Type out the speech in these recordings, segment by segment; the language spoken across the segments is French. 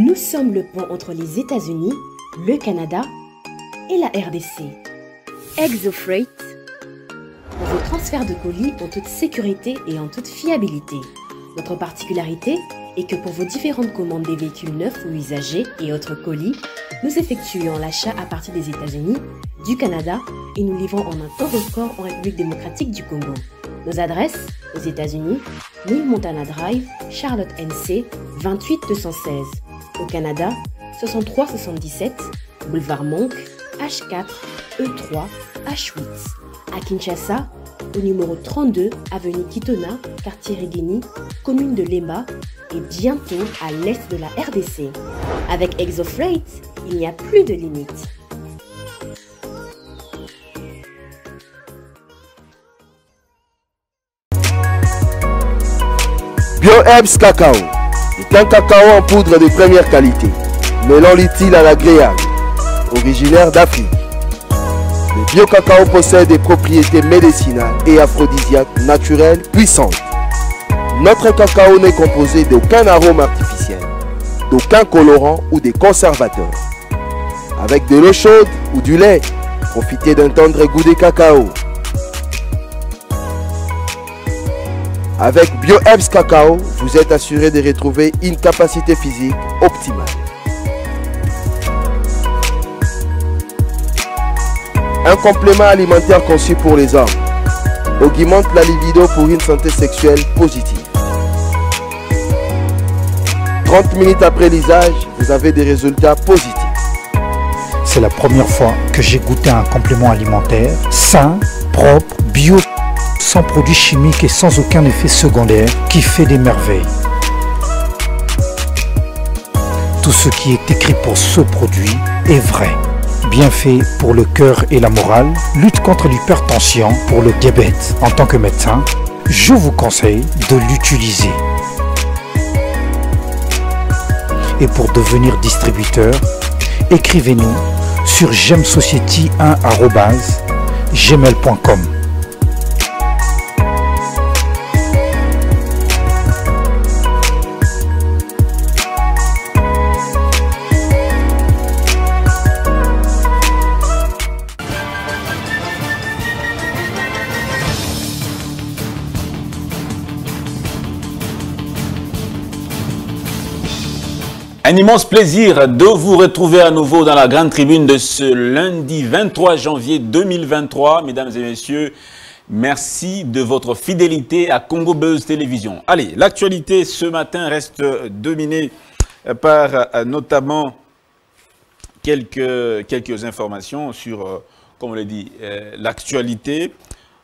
Nous sommes le pont entre les États-Unis, le Canada et la RDC. ExoFreight, pour vos transferts de colis en toute sécurité et en toute fiabilité. Notre particularité est que pour vos différentes commandes des véhicules neufs ou usagés et autres colis, nous effectuons l'achat à partir des États-Unis, du Canada et nous livrons en un temps record en République démocratique du Congo. Nos adresses, aux États-Unis, 1000 Montana Drive, Charlotte NC, 28216. Au Canada, 6377, Boulevard Monk, H4, E3, H8. À Kinshasa, au numéro 32, avenue Kitona, quartier Rigeni, commune de Lemba, et bientôt à l'est de la RDC. Avec ExoFreight, il n'y a plus de limites. BioHerbs Cacao est un cacao en poudre de première qualité, mêlant l'utile à l'agréable, originaire d'Afrique. Le bio-cacao possède des propriétés médicinales et aphrodisiaques naturelles puissantes. Notre cacao n'est composé d'aucun arôme artificiel, d'aucun colorant ou de conservateur. Avec de l'eau chaude ou du lait, profitez d'un tendre goût de cacao. Avec BioHerbs Cacao, vous êtes assuré de retrouver une capacité physique optimale. Un complément alimentaire conçu pour les hommes augmente la libido pour une santé sexuelle positive. 30 minutes après l'usage, vous avez des résultats positifs. C'est la première fois que j'ai goûté un complément alimentaire sain, propre, bio, sans produits chimiques et sans aucun effet secondaire, qui fait des merveilles. Tout ce qui est écrit pour ce produit est vrai. Bienfait pour le cœur et la morale, lutte contre l'hypertension, pour le diabète. En tant que médecin, je vous conseille de l'utiliser. Et pour devenir distributeur, écrivez-nous sur gemsociety1@gmail.com. Un immense plaisir de vous retrouver à nouveau dans la grande tribune de ce lundi 23 janvier 2023. Mesdames et messieurs, merci de votre fidélité à Congo Buzz Télévision. Allez, l'actualité ce matin reste dominée par notamment quelques informations sur, comme on l'a dit, l'actualité.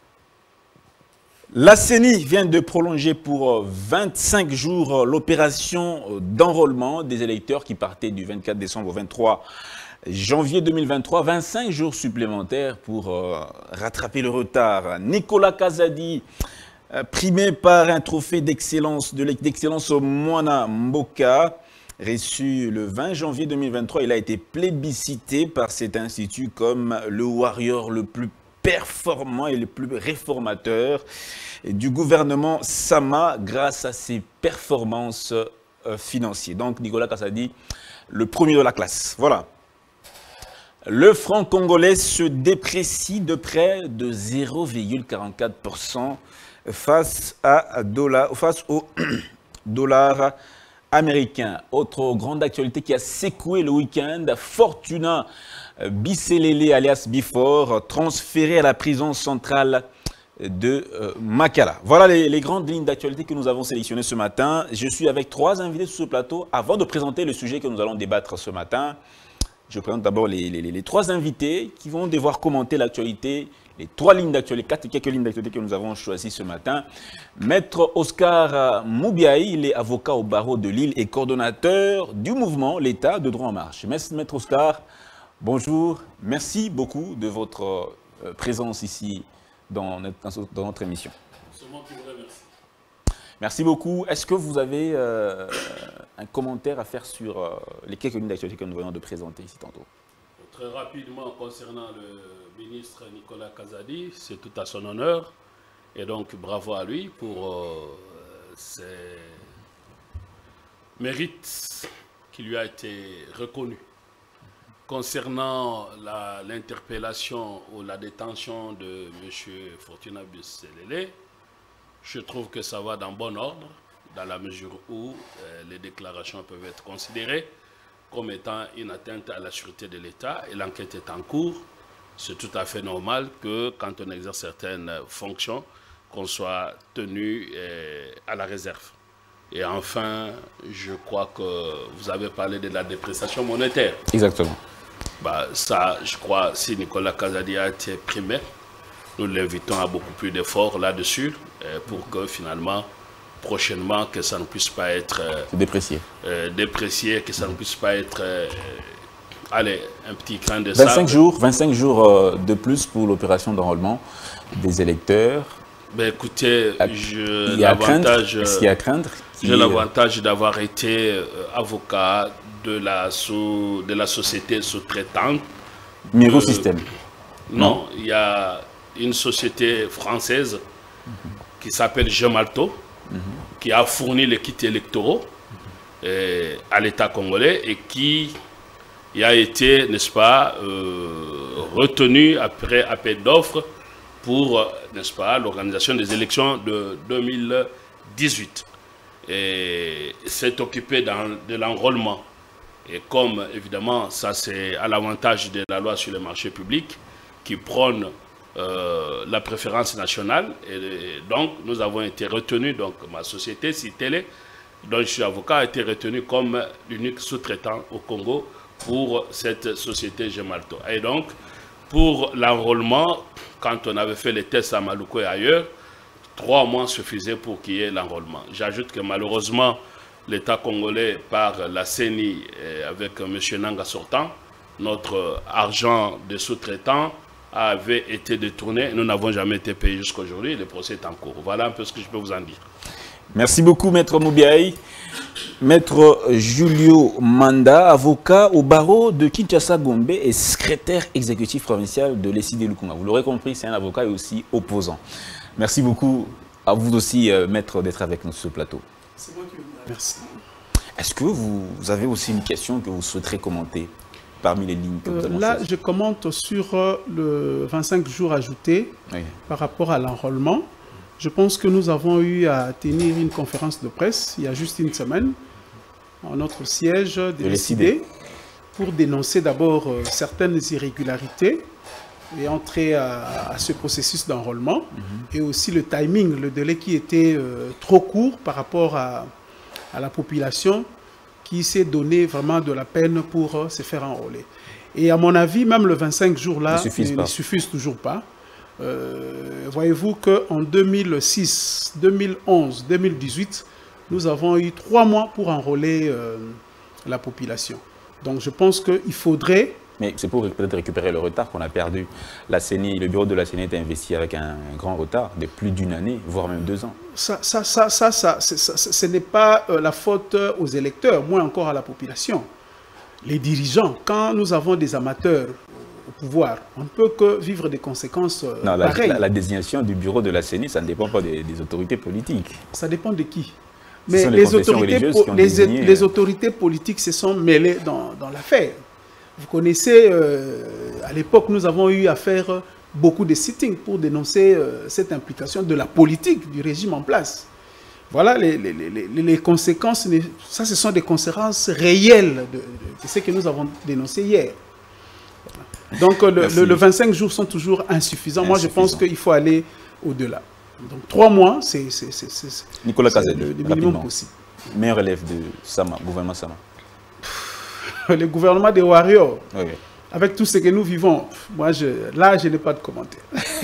La CENI vient de prolonger pour 25 jours l'opération d'enrôlement des électeurs qui partaient du 24 décembre au 23 janvier 2023. 25 jours supplémentaires pour rattraper le retard. Nicolas Kazadi, primé par un trophée d'excellence au Moana Mboka, reçu le 20 janvier 2023. Il a été plébiscité par cet institut comme le warrior le plus performant et le plus réformateur du gouvernement Sama grâce à ses performances financières. Donc Nicolas Kazadi, le premier de la classe. Voilà. Le franc congolais se déprécie de près de 0,44% face au dollar américain. Autre grande actualité qui a secoué le week-end, Fortuna Bisselele alias Bifor, transféré à la prison centrale de Makala. Voilà les grandes lignes d'actualité que nous avons sélectionnées ce matin. Je suis avec 3 invités sur ce plateau. Avant de présenter le sujet que nous allons débattre ce matin, je présente d'abord les 3 invités qui vont devoir commenter l'actualité, les 3 lignes d'actualité, quelques lignes d'actualité que nous avons choisies ce matin. Maître Oscar Moubiaï, il est avocat au barreau de Lille et coordonnateur du mouvement L'État de droit en marche. Maître Oscar, bonjour, merci beaucoup de votre présence ici dans notre émission. C'est moi qui vous remercie. Merci beaucoup. Est-ce que vous avez un commentaire à faire sur les quelques lignes d'actualité que nous venons de présenter ici tantôt? Très rapidement, concernant le ministre Nicolas Kazadi, c'est tout à son honneur. Et donc, bravo à lui pour ses mérites qui lui a été reconnue. Concernant l'interpellation ou la détention de M. Fortuna Bisselele, je trouve que ça va dans bon ordre, dans la mesure où les déclarations peuvent être considérées comme étant une atteinte à la sûreté de l'État et l'enquête est en cours. C'est tout à fait normal que quand on exerce certaines fonctions, qu'on soit tenu à la réserve. Et enfin, je crois que vous avez parlé de la dépréciation monétaire. Exactement. Bah, ça, je crois, si Nicolas Kazadi a été primé, nous l'invitons à beaucoup plus d'efforts là-dessus pour que finalement, prochainement, que ça ne puisse pas être déprécié, que ça ne puisse pas être allez, un petit grain de sable. 25 jours de plus pour l'opération d'enrôlement des électeurs. Ben écoutez, j'ai l'avantage d'avoir été avocat de la société sous-traitante. Miro System. Non, il y a une société française qui s'appelle Gemalto, qui a fourni les kits électoraux à l'État congolais et qui a été, n'est-ce pas, retenu après appel d'offres pour, n'est-ce pas, l'organisation des élections de 2018. Et s'est occupé de l'enrôlement. Et comme, évidemment, ça c'est à l'avantage de la loi sur les marchés publics, qui prône la préférence nationale. Et donc, nous avons été retenus, donc ma société, Citélé, dont je suis avocat, a été retenue comme l'unique sous-traitant au Congo pour cette société Gemalto. Et donc, pour l'enrôlement, quand on avait fait les tests à Maluku et ailleurs, 3 mois suffisaient pour qu'il y ait l'enrôlement. J'ajoute que malheureusement, l'État congolais, par la CENI, avec M. Nanga sortant, notre argent de sous-traitant avait été détourné. Nous n'avons jamais été payés jusqu'à aujourd'hui. Le procès est en cours. Voilà un peu ce que je peux vous en dire. Merci beaucoup, Maître Moubiaï. Maître Julio Manda, avocat au barreau de Kinshasa-Gombe et secrétaire exécutif provincial de l'ECD Lukunga. Vous l'aurez compris, c'est un avocat et aussi opposant. Merci beaucoup à vous aussi, Maître, d'être avec nous sur ce plateau. C'est moi qui vous remercie. Est-ce que vous avez aussi une question que vous souhaiterez commenter parmi les lignes que vous avez là, je commente sur le 25 jours ajoutés par rapport à l'enrôlement. Je pense que nous avons eu à tenir une conférence de presse il y a juste une semaine à notre siège de l'ECD pour dénoncer d'abord certaines irrégularités et entrer à ce processus d'enrôlement et aussi le timing, le délai qui était trop court par rapport à la population qui s'est donné vraiment de la peine pour se faire enrôler. Et à mon avis, même le 25 jours là ne suffisent toujours pas. Voyez-vous qu'en 2006, 2011, 2018, nous avons eu 3 mois pour enrôler la population. Donc je pense qu'il faudrait... Mais c'est pour peut-être récupérer le retard qu'on a perdu. La CENI, le bureau de la CENI est investi avec un grand retard de plus d'1 année, voire même 2 ans. Ce n'est pas la faute aux électeurs, moins encore à la population. Les dirigeants, quand nous avons des amateurs au pouvoir, on ne peut que vivre des conséquences pareilles. La désignation du bureau de la CENI, ça ne dépend pas des autorités politiques. Ça dépend de qui? Mais les autorités politiques se sont mêlées dans l'affaire. Vous connaissez, à l'époque, nous avons eu à faire beaucoup de sittings pour dénoncer cette implication de la politique du régime en place. Voilà les conséquences. Ça, ce sont des conséquences réelles de ce que nous avons dénoncé hier. Donc, le 25 jours sont toujours insuffisants. Moi, je pense qu'il faut aller au-delà. Donc, 3 mois, c'est le minimum possible. Meilleur élève de Sama, gouvernement Sama. Le gouvernement des Warriors, avec tout ce que nous vivons, moi, là, je n'ai pas de commentaire.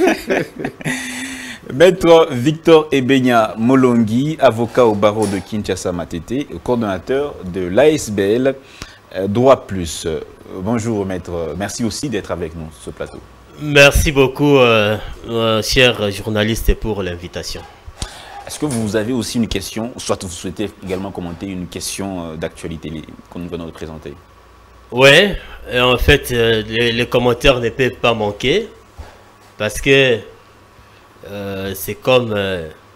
Maître Victor Ebenya Molongi, avocat au barreau de Kinshasa-Matete, coordonnateur de l'ASBL Droit Plus. Bonjour, maître. Merci aussi d'être avec nous sur ce plateau. Merci beaucoup, chers journalistes, pour l'invitation. Est-ce que vous avez aussi une question, soit vous souhaitez également commenter une question d'actualité que nous venons de présenter? Oui, en fait, les commentaires ne peuvent pas manquer, parce que c'est comme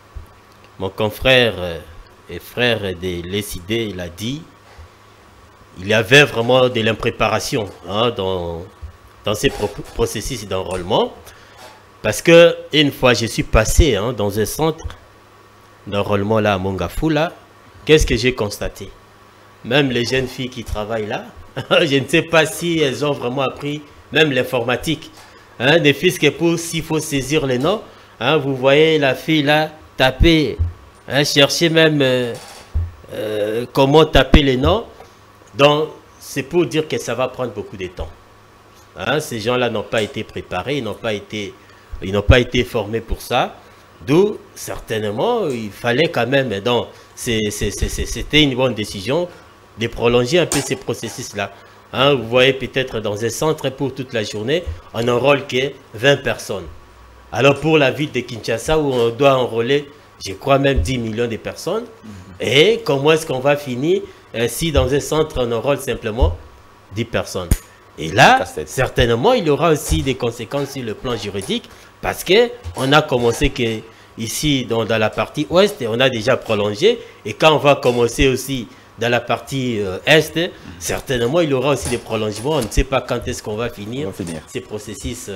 mon confrère et frère de l'ECD, il a dit, il y avait vraiment de l'impréparation hein, dans ces processus d'enrôlement. Parce que une fois, je suis passé hein, dans un centre d'enrôlement là à Mongafou, là, qu'est-ce que j'ai constaté? Même les jeunes filles qui travaillent là, je ne sais pas si elles ont vraiment appris même l'informatique. Hein, des fils que pour s'il faut saisir les noms, hein, vous voyez la fille là taper, hein, chercher même comment taper les noms. Donc c'est pour dire que ça va prendre beaucoup de temps. Hein, ces gens-là n'ont pas été préparés, ils n'ont pas été formés pour ça. D'où certainement il fallait quand même, donc c'était une bonne décision de prolonger un peu ces processus-là. Hein, vous voyez peut-être dans un centre pour toute la journée, on n'enrôle que 20 personnes. Alors pour la ville de Kinshasa où on doit enrôler, je crois même 10 millions de personnes, et comment est-ce qu'on va finir si dans un centre on enrôle simplement 10 personnes? Et là, certainement, il y aura aussi des conséquences sur le plan juridique, parce qu'on a commencé que ici dans la partie ouest, on a déjà prolongé, et quand on va commencer aussi dans la partie est, certainement il y aura aussi des prolongements. On ne sait pas quand est-ce qu'on va finir ces processus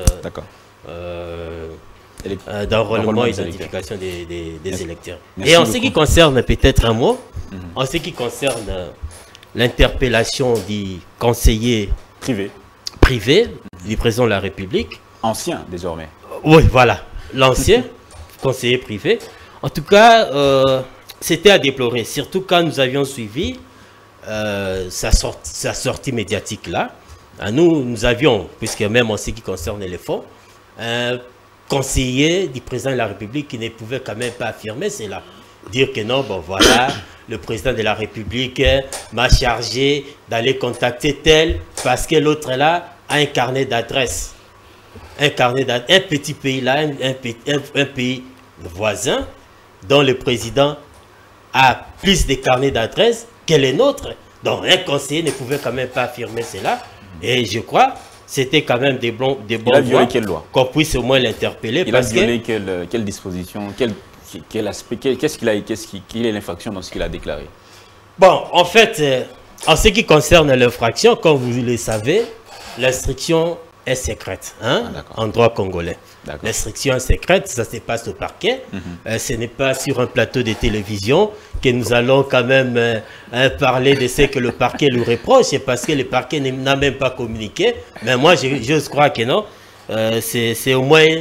d'enrôlement et d'identification des électeurs. Merci et en ce qui concerne, peut-être un mot, en ce qui concerne l'interpellation du conseiller privé du président de la République. Ancien désormais. Oui, voilà, l'ancien conseiller privé. En tout cas, c'était à déplorer, surtout quand nous avions suivi sa sortie médiatique là. Nous avions, puisque même en ce qui concerne les fonds, un conseiller du président de la République qui ne pouvait quand même pas affirmer cela. Dire que non, bon voilà, le président de la République m'a chargé d'aller contacter tel parce que l'autre là a un carnet d'adresse. Un petit pays là, un pays voisin dont le président a plus de carnets d'adresse que les nôtres. Donc un conseiller ne pouvait quand même pas affirmer cela. Et je crois c'était quand même des bons voies quelle loi qu'on puisse au moins l'interpeller. Il a violé quelle disposition, quel aspect, quelle est l'infraction dans ce qu'il a déclaré? Bon, en fait, en ce qui concerne l'infraction, comme vous le savez, l'instruction est secrète hein, en droit congolais. L'instruction est secrète, ça se passe au parquet. Ce n'est pas sur un plateau de télévision que nous allons quand même parler de ce que le parquet lui reproche, parce que le parquet n'a même pas communiqué. Mais moi, j'ose croire que non. C'est au moins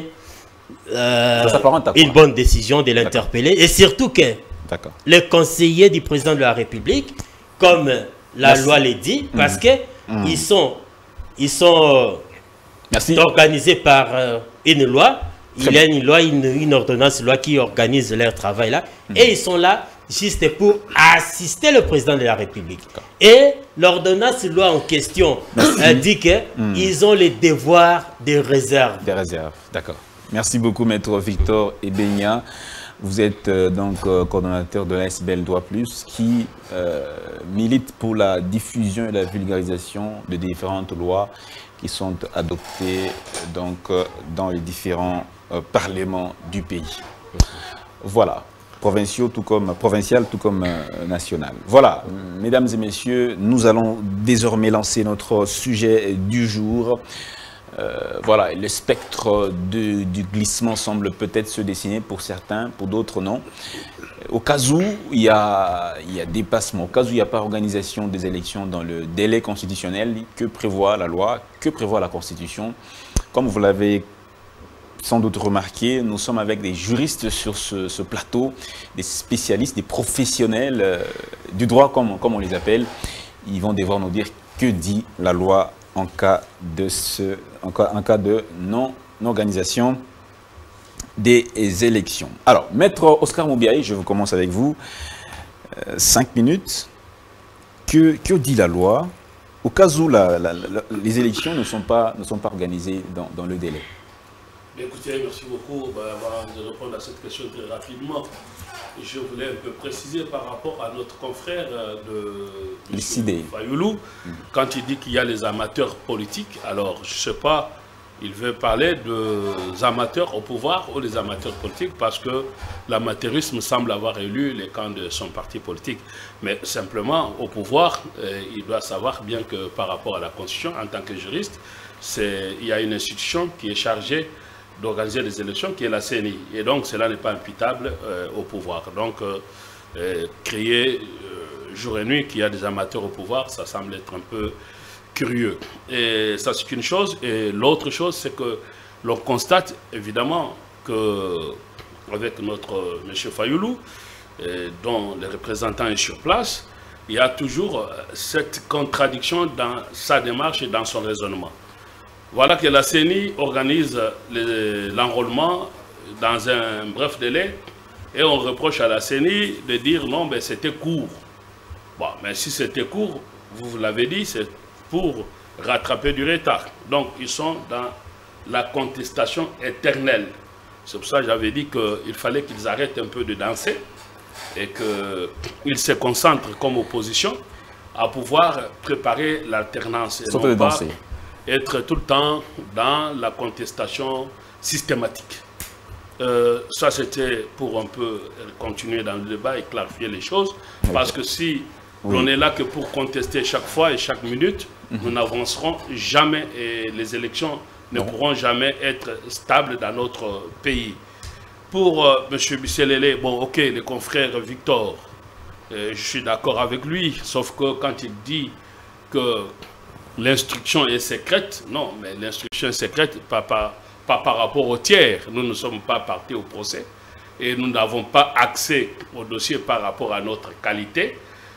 une bonne décision de l'interpeller. Et surtout que les conseillers du président de la République, comme la loi le dit, parce que ils sont organisés par une loi. Il y a une loi, une ordonnance loi qui organise leur travail là. Et ils sont là juste pour assister le président de la République. Et l'ordonnance loi en question dit qu'ils ont les devoirs de réserve. Des réserves, d'accord. Merci beaucoup, Maître Victor Ebenia. Vous êtes donc coordonnateur de l'ASBL Droit Plus qui milite pour la diffusion et la vulgarisation de différentes lois qui sont adoptées donc, dans les différents parlements du pays. Voilà, provincial tout comme national. Voilà, mesdames et messieurs, nous allons désormais lancer notre sujet du jour. Voilà, le spectre du glissement semble peut-être se dessiner pour certains, pour d'autres non. Au cas où il y a dépassement, au cas où il n'y a pas organisation des élections dans le délai constitutionnel, que prévoit la loi, que prévoit la Constitution? Comme vous l'avez sans doute remarqué, nous sommes avec des juristes sur ce plateau, des spécialistes, des professionnels du droit comme on les appelle. Ils vont devoir nous dire que dit la loi en cas de non-organisation des élections. Alors, Maître Oscar Moubiaï, je vous commence avec vous. 5 minutes. Que dit la loi au cas où les élections ne sont pas organisées dans le délai? Écoutez, merci beaucoup. Avant de répondre à cette question très rapidement, je voulais un peu préciser par rapport à notre confrère de Fayoulou, quand il dit qu'il y a les amateurs politiques. Alors, je ne sais pas Il veut parler des amateurs au pouvoir ou des amateurs politiques parce que l'amateurisme semble avoir élu les camps de son parti politique. Mais simplement, au pouvoir, il doit savoir bien que par rapport à la Constitution, en tant que juriste, il y a une institution qui est chargée d'organiser des élections, qui est la CENI. Et donc, cela n'est pas imputable au pouvoir. Donc, créer jour et nuit qu'il y a des amateurs au pouvoir, ça semble être un peu curieux. Et ça, c'est une chose. Et l'autre chose, c'est que l'on constate évidemment que avec notre M. Fayoulou, dont le représentant est sur place, il y a toujours cette contradiction dans sa démarche et dans son raisonnement. Voilà que la CENI organise l'enrôlement dans un bref délai et on reproche à la CENI de dire non, mais c'était court. Bon, mais si c'était court, vous l'avez dit, c'est pour rattraper du retard. Donc, ils sont dans la contestation éternelle. C'est pour ça que j'avais dit qu'il fallait qu'ils arrêtent un peu de danser et qu'ils se concentrent comme opposition à pouvoir préparer l'alternance et non pas être tout le temps dans la contestation systématique. Ça, c'était pour un peu continuer dans le débat et clarifier les choses. Parce que si on est là que pour contester chaque fois et chaque minute, nous n'avancerons jamais et les élections ne pourront jamais être stables dans notre pays. Pour M. Bisselele, bon, ok, le confrère Victor, je suis d'accord avec lui, sauf que quand il dit que l'instruction est secrète, non, mais l'instruction est secrète pas par rapport au tiers. Nous ne sommes pas partis au procès et nous n'avons pas accès au dossier par rapport à notre qualité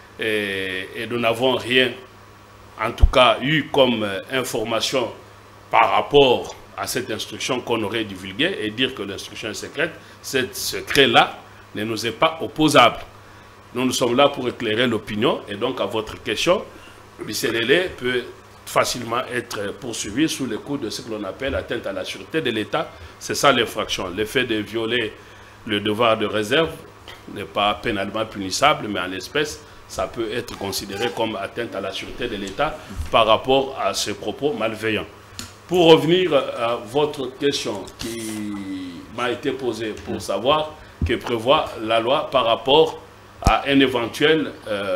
et nous n'avons rien, en tout cas, eu comme information par rapport à cette instruction qu'on aurait divulguée et dire que l'instruction est secrète. Ce secret-là ne nous est pas opposable. Nous sommes là pour éclairer l'opinion et donc à votre question, Bisselele peut facilement être poursuivi sous le coup de ce que l'on appelle atteinte à la sûreté de l'État. C'est ça l'infraction. Le fait de violer le devoir de réserve n'est pas pénalement punissable, mais en l'espèce, ça peut être considéré comme atteinte à la sûreté de l'État par rapport à ces propos malveillants. Pour revenir à votre question qui m'a été posée pour savoir que prévoit la loi par rapport à un éventuel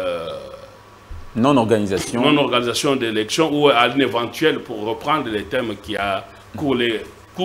non-organisation d'élections ou à une éventuelle, pour reprendre les thèmes qui a couru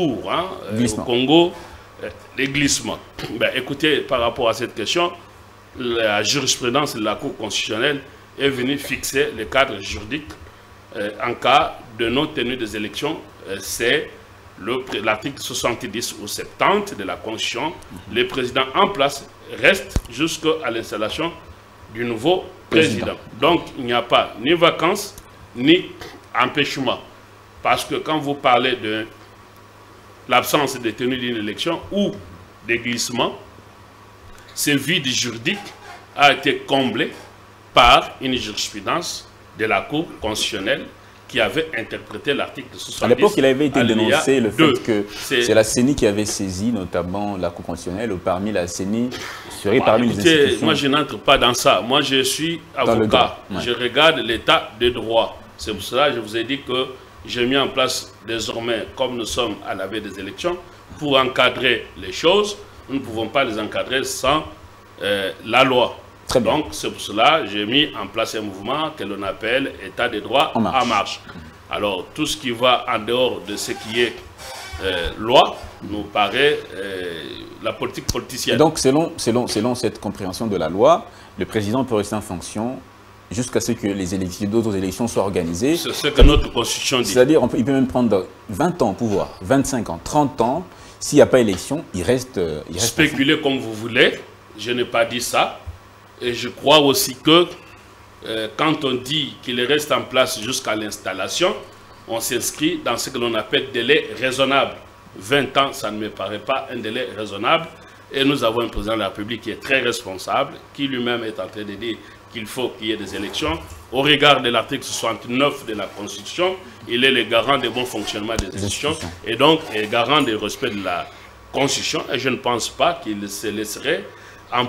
au Congo, les glissements. Ben, écoutez, par rapport à cette question, la jurisprudence de la Cour constitutionnelle est venue fixer le cadre juridique en cas de non-tenue des élections. C'est l'article 70 ou 70 de la Constitution. Le président en place reste jusqu'à l'installation du nouveau président. Donc, il n'y a pas ni vacances, ni empêchement. Parce que quand vous parlez de l'absence de tenue d'une élection ou des glissements, ce vide juridique a été comblé par une jurisprudence de la Cour constitutionnelle qui avait interprété l'article 70. À l'époque, il avait été dénoncé le fait que c'est la CENI qui avait saisi notamment la Cour constitutionnelle, ou parmi la CENI serait parmi les institutions. Moi, je n'entre pas dans ça. Moi, je suis avocat. Je regarde l'état de droit. C'est pour cela que je vous ai dit que j'ai mis en place désormais, comme nous sommes à la veille des élections, pour encadrer les choses. Nous ne pouvons pas les encadrer sans la loi. Donc, c'est pour cela que j'ai mis en place un mouvement que l'on appelle État de droit en marche. Alors, tout ce qui va en dehors de ce qui est loi nous paraît la politique politicienne. Et donc, selon cette compréhension de la loi, le président peut rester en fonction jusqu'à ce que d'autres élections soient organisées. C'est ce que notre Constitution dit. C'est-à-dire, il peut même prendre 20 ans au pouvoir, 25 ans, 30 ans. S'il n'y a pas élection, il reste spéculer comme vous voulez, je n'ai pas dit ça. Et je crois aussi que quand on dit qu'il reste en place jusqu'à l'installation, on s'inscrit dans ce que l'on appelle délai raisonnable. 20 ans, ça ne me paraît pas un délai raisonnable. Et nous avons un président de la République qui est très responsable, qui lui-même est en train de dire qu'il faut qu'il y ait des élections. Au regard de l'article 69 de la Constitution, il est le garant du bon fonctionnement des institutions et donc est garant du respect de la Constitution. Et je ne pense pas qu'il se laisserait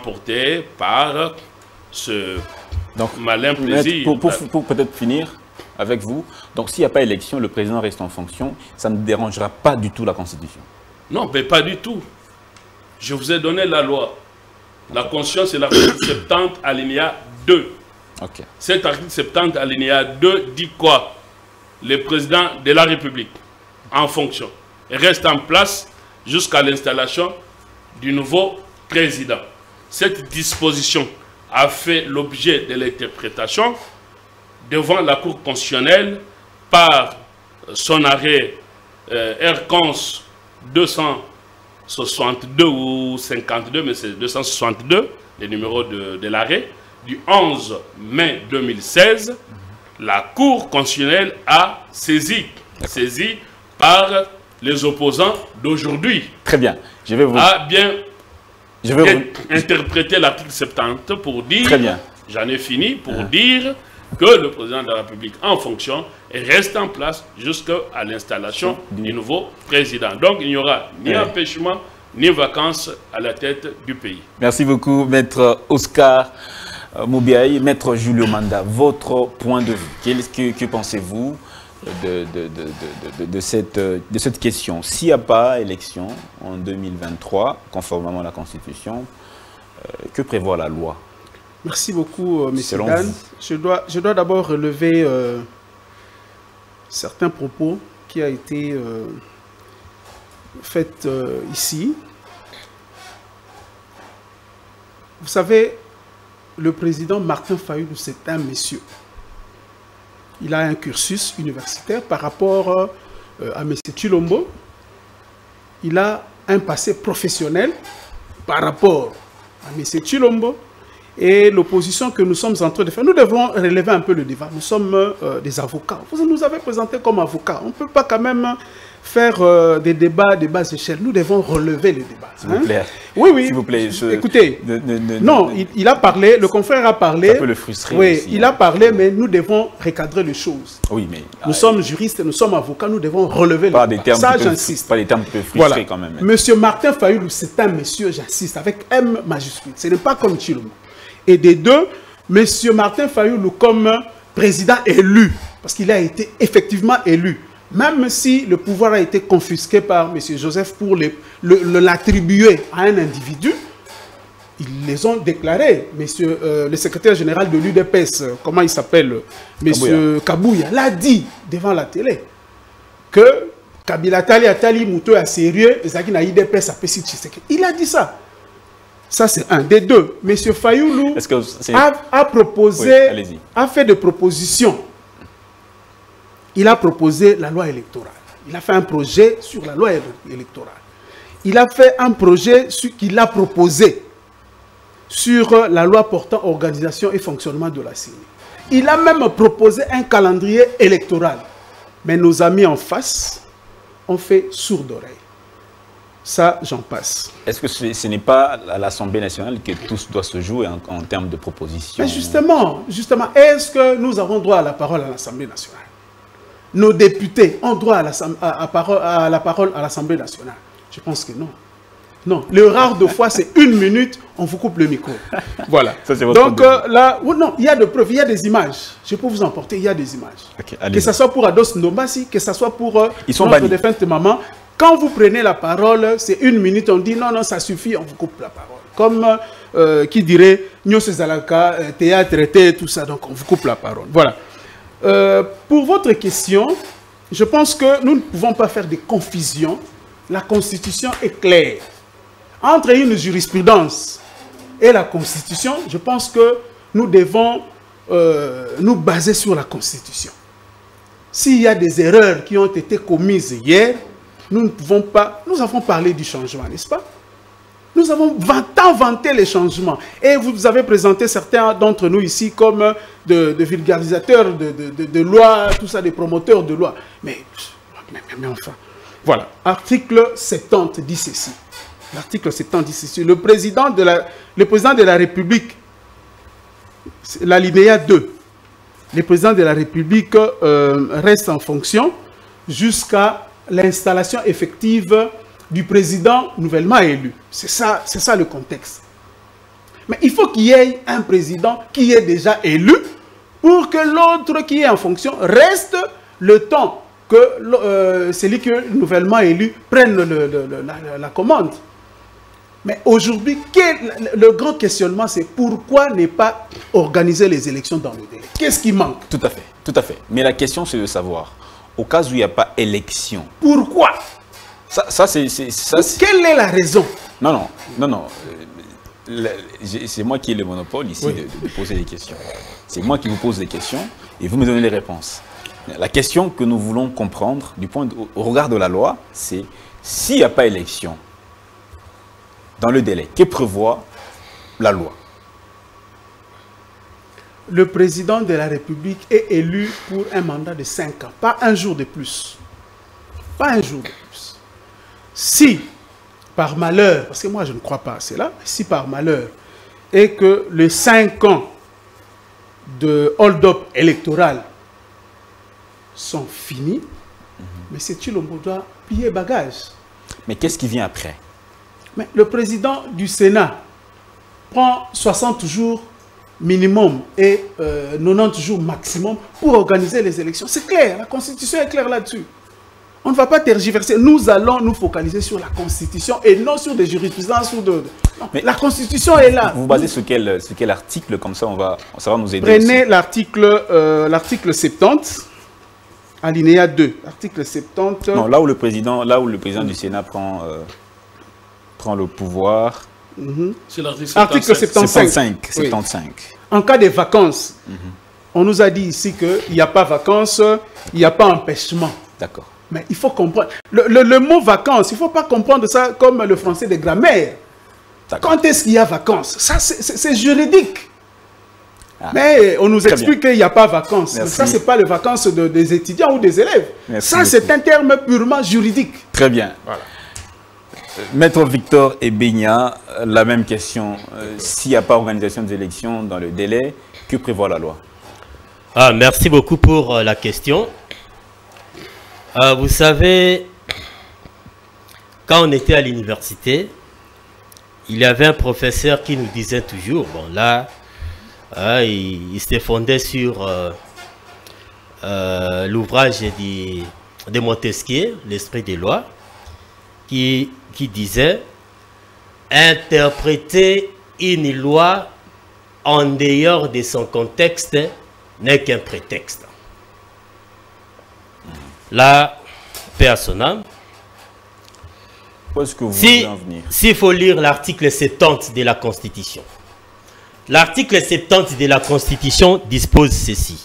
emporter par ce malin plaisir. Pour peut-être finir, avec vous. Donc s'il n'y a pas élection, le président reste en fonction, ça ne dérangera pas du tout la Constitution. Non, mais pas du tout. Je vous ai donné la loi. La Constitution, c'est l'article 70, alinéa 2. Okay. Cet article 70, alinéa 2 dit quoi? Le président de la République, en fonction, reste en place jusqu'à l'installation du nouveau président. Cette disposition a fait l'objet de l'interprétation devant la Cour constitutionnelle par son arrêt R-Cons 262 ou 52, mais c'est 262, le numéro de l'arrêt, du 11 mai 2016, la Cour constitutionnelle a saisi par les opposants d'aujourd'hui. Très bien. Je vais vous... A bien interprété l'article 70 pour dire, j'en ai fini, pour dire que le président de la République en fonction reste en place jusqu'à l'installation du nouveau président. Donc il n'y aura ni empêchement, ni vacances à la tête du pays. Merci beaucoup, Maître Oscar Moubiaï. Maître Julio Manda, votre point de vue, que pensez-vous de cette question? S'il n'y a pas élection en 2023, conformément à la Constitution, que prévoit la loi? Merci beaucoup, M. Dan. Je dois d'abord relever certains propos qui ont été faits ici. Vous savez, le président Martin Fayulu, c'est un monsieur. Il a un cursus universitaire par rapport à M. Chilombo. Il a un passé professionnel par rapport à M. Chilombo. Et l'opposition que nous sommes en train de faire, nous devons relever un peu le débat. Nous sommes des avocats. Vous nous avez présenté comme avocats. On ne peut pas quand même faire des débats de bas échelle. Nous devons relever le débat. S'il vous plaît. Oui, oui. S'il vous plaît. Écoutez, il a parlé, le confrère a parlé. Ça peut le frustrer. Oui, aussi, il a parlé, mais nous devons recadrer les choses. Oui, mais... Nous sommes juristes, nous sommes avocats, nous devons relever le débat. Ça, j'insiste. Pas des termes qui peuvent frustrer quand même. Monsieur Martin Fayulu, c'est un monsieur, j'insiste, avec M majuscule. Ce n'est pas comme Chilombo. Et des deux, M. Martin Fayulu comme président élu, parce qu'il a été effectivement élu, même si le pouvoir a été confisqué par M. Joseph pour l'attribuer à un individu, ils les ont déclarés. Le secrétaire général de l'UDPS, comment il s'appelle, M. Kabouya, l'a dit devant la télé, que Kabila Tali Atali Mouto a sérieux, il a dit ça. Ça, c'est un. Des deux, M. Fayulu a proposé, a fait des propositions. Il a proposé la loi électorale. Il a fait un projet sur la loi électorale. Il a fait un projet qu'il a proposé sur la loi portant organisation et fonctionnement de la CENI. Il a même proposé un calendrier électoral. Mais nos amis en face ont fait sourde oreille. Ça, j'en passe. Est-ce que ce n'est pas à l'Assemblée nationale que tout doit se jouer en termes de propositions? Mais justement, est-ce que nous avons droit à la parole à l'Assemblée nationale? Nos députés ont droit à la parole à l'Assemblée nationale? Je pense que non. Non, le rare de fois, c'est 1 minute, on vous coupe le micro. Voilà. Ça, donc là, non, il y a des preuves, il y a des images. Je peux vous emporter, il y a des images. Okay, que ce soit pour Ados Ndombasi, que ce soit pour notre défunte maman. Quand vous prenez la parole, c'est 1 minute, on dit non, non, ça suffit, on vous coupe la parole. Comme qui dirait, Nyo Sezalaka, théâtre, tout ça, donc on vous coupe la parole. Voilà. Pour votre question, je pense que nous ne pouvons pas faire des confusions. La Constitution est claire. Entre une jurisprudence et la Constitution, je pense que nous devons nous baser sur la Constitution. S'il y a des erreurs qui ont été commises hier, nous ne pouvons pas... Nous avons parlé du changement, n'est-ce pas? Nous avons vanté les changements. Et vous avez présenté certains d'entre nous ici comme de vulgarisateurs de lois, tout ça, des promoteurs de lois. Mais enfin, voilà. Article 70 dit ceci. L'article 70 dit ceci. Le président de la République, l'alinéa 2, le président de la République reste en fonction jusqu'à l'installation effective du président nouvellement élu. C'est ça le contexte. Mais il faut qu'il y ait un président qui est déjà élu pour que que l'autre qui est en fonction reste le temps que celui qui est nouvellement élu prenne la commande. Mais aujourd'hui, le grand questionnement, c'est pourquoi ne pas organiser les élections dans le délai? Qu'est-ce qui manque? Tout à fait, tout à fait. Mais la question, c'est de savoir, au cas où il n'y a pas élection... Pourquoi? Quelle est la raison? Non. C'est moi qui ai le monopole ici de poser des questions. C'est moi qui vous pose des questions et vous me donnez les réponses. La question que nous voulons comprendre au regard de la loi, c'est s'il n'y a pas élection dans le délai, que prévoit la loi? Le président de la République est élu pour un mandat de 5 ans, pas un jour de plus. Pas un jour de plus. Si, par malheur, parce que moi je ne crois pas à cela, si par malheur, et que les 5 ans de hold-up électoral sont finis, mais M. Tshilombo doit plier bagage. Mais qu'est-ce qui vient après? Mais le président du Sénat prend 60 jours minimum et 90 jours maximum pour organiser les élections. C'est clair, la Constitution est claire là-dessus. On ne va pas tergiverser. Nous allons nous focaliser sur la Constitution et non sur des jurisprudences ou de... Non, mais la Constitution est là. Vous basez sur quel article? Comme ça, ça va nous aider. Prenez l'article 70, alinéa 2. Article 70... Non, là où le président du Sénat prend le pouvoir... C'est l'article 75. Oui. En cas de vacances, on nous a dit ici qu'il n'y a pas vacances, il n'y a pas empêchement. D'accord. Mais il faut comprendre. Le mot vacances, il ne faut pas comprendre ça comme le français de grammaire. Quand est-ce qu'il y a vacances? Ça, c'est juridique. Ah. Mais on nous explique qu'il n'y a pas vacances. Mais ça, ce n'est pas les vacances des étudiants ou des élèves. Merci ça, c'est un terme purement juridique. Très bien. Voilà. Maître Victor Ebegna, la même question. S'il n'y a pas organisation des élections dans le délai, que prévoit la loi? Merci beaucoup pour la question. Vous savez, quand on était à l'université, il y avait un professeur qui nous disait toujours, bon là, il se fondait sur l'ouvrage de Montesquieu, L'Esprit des lois, qui disait interpréter une loi en dehors de son contexte n'est qu'un prétexte. Là, paix à son âme. Où est-ce que vous voulez en venir? S'il faut lire l'article 70 de la Constitution. L'article 70 de la Constitution dispose ceci.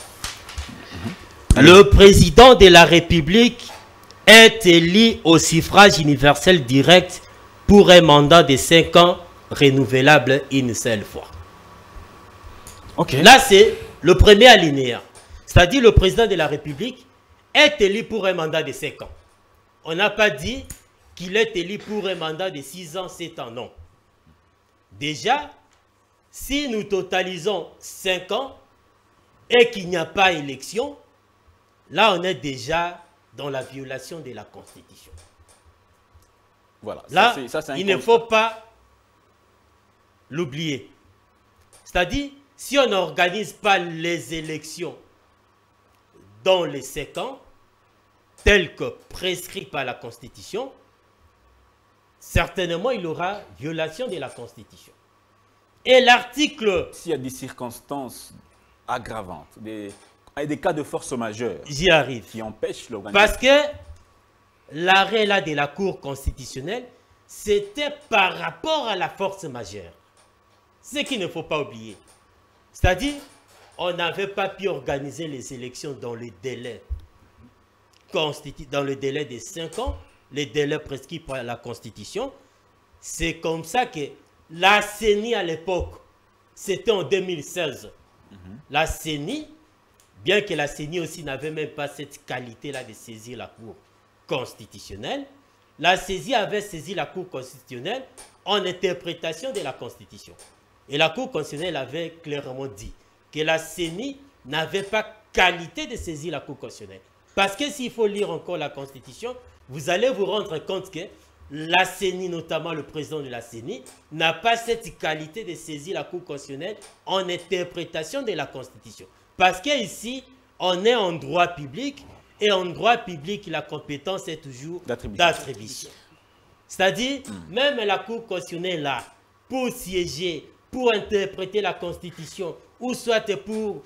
Le président de la République est élu au suffrage universel direct pour un mandat de 5 ans renouvelable une seule fois. Okay. Là, c'est le premier alinéa. C'est-à-dire le président de la République est élu pour un mandat de 5 ans. On n'a pas dit qu'il est élu pour un mandat de 6 ans, 7 ans, non. Déjà, si nous totalisons 5 ans et qu'il n'y a pas élection, là, on est déjà dans la violation de la Constitution. Voilà. Là, il ne faut pas l'oublier. C'est-à-dire, si on n'organise pas les élections dans les 5 ans, tels que prescrits par la Constitution, certainement il y aura violation de la Constitution. Et l'article... S'il y a des circonstances aggravantes, des cas de force majeure, j'y arrive, qui empêchent l'organisation. Parce que l'arrêt là de la Cour constitutionnelle, c'était par rapport à la force majeure. Ce qu'il ne faut pas oublier. C'est-à-dire, on n'avait pas pu organiser les élections dans le délai de 5 ans, les délais prescrits par la Constitution. C'est comme ça que la CENI à l'époque, c'était en 2016. La CENI, bien que la CENI aussi n'avait même pas cette qualité-là de saisir la Cour constitutionnelle, la CENI avait saisi la Cour constitutionnelle en interprétation de la Constitution. Et la Cour constitutionnelle avait clairement dit que la CENI n'avait pas qualité de saisir la Cour constitutionnelle. Parce que s'il faut lire encore la Constitution, vous allez vous rendre compte que la CENI, notamment le président de la CENI, n'a pas cette qualité de saisir la Cour constitutionnelle en interprétation de la Constitution. Parce qu'ici, on est en droit public, et en droit public, la compétence est toujours d'attribution. C'est-à-dire, même la Cour constitutionnelle là, pour siéger, pour interpréter la Constitution, ou soit pour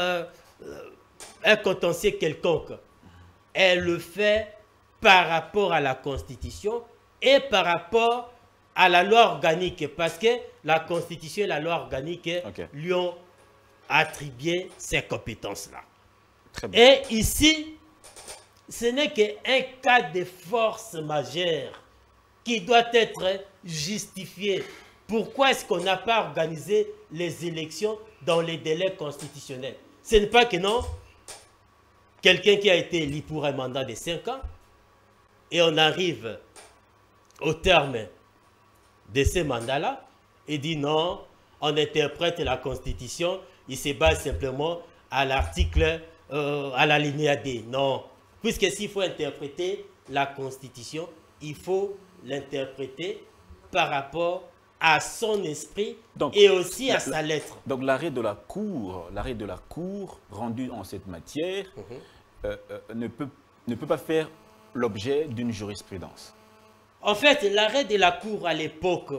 un contentieux quelconque, elle le fait par rapport à la Constitution et par rapport à la loi organique, parce que la Constitution et la loi organique lui ont attribué ces compétences-là. Et ici, ce n'est qu'un cas de force majeure qui doit être justifié. Pourquoi est-ce qu'on n'a pas organisé les élections dans les délais constitutionnels? Ce n'est pas que non, quelqu'un qui a été élu pour un mandat de 5 ans, et on arrive au terme de ce mandat-là, et dit non, on interprète la Constitution, il se base simplement à l'article, à la linéa D. Non, puisque s'il faut interpréter la Constitution, il faut l'interpréter par rapport à son esprit et aussi à sa lettre. Donc l'arrêt de la Cour rendu en cette matière ne peut pas faire l'objet d'une jurisprudence. En fait, l'arrêt de la Cour à l'époque,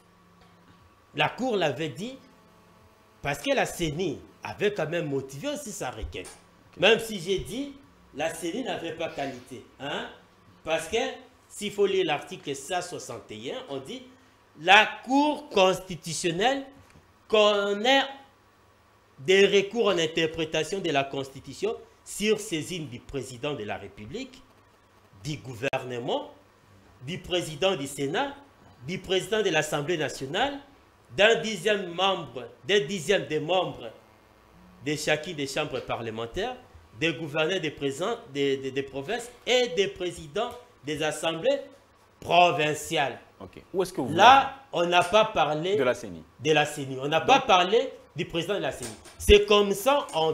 la Cour l'avait dit parce que la CENI avait quand même motivé aussi sa requête. Même si j'ai dit, la CENI n'avait pas qualité. Hein? Parce que s'il faut lire l'article 161, on dit la Cour constitutionnelle connaît des recours en interprétation de la Constitution sur saisine du président de la République, du gouvernement, du président du Sénat, du président de l'Assemblée nationale, d'un dixième des membres de chacune des chambres parlementaires, des gouverneurs des provinces et des présidents des assemblées provinciales. Où est-ce que vous là, on n'a pas parlé de la CENI. On n'a pas parlé du président de la CENI. C'est comme ça, en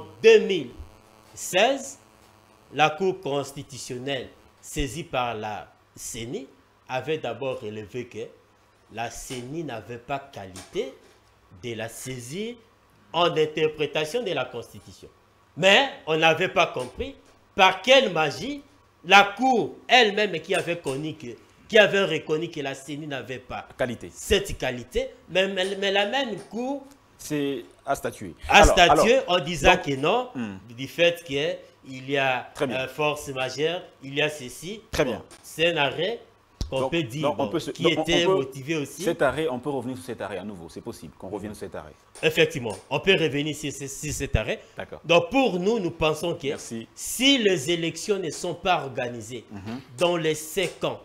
2016, la Cour constitutionnelle, saisie par la CENI, avait d'abord relevé que la CENI n'avait pas qualité de la saisir en interprétation de la Constitution. Mais on n'avait pas compris par quelle magie la Cour elle-même qui avait reconnu que la CENI n'avait pas cette qualité, mais la même Cour c'est à statuer. En disant que non, du fait qu'il y a force majeure, il y a ceci. Très bien. C'est un arrêt qu'on peut dire qui était motivé aussi. Cet arrêt, on peut revenir sur cet arrêt à nouveau, c'est possible qu'on revienne sur cet arrêt. Effectivement, on peut revenir sur cet arrêt. D'accord. Donc pour nous, nous pensons que si les élections ne sont pas organisées dans les 5 ans,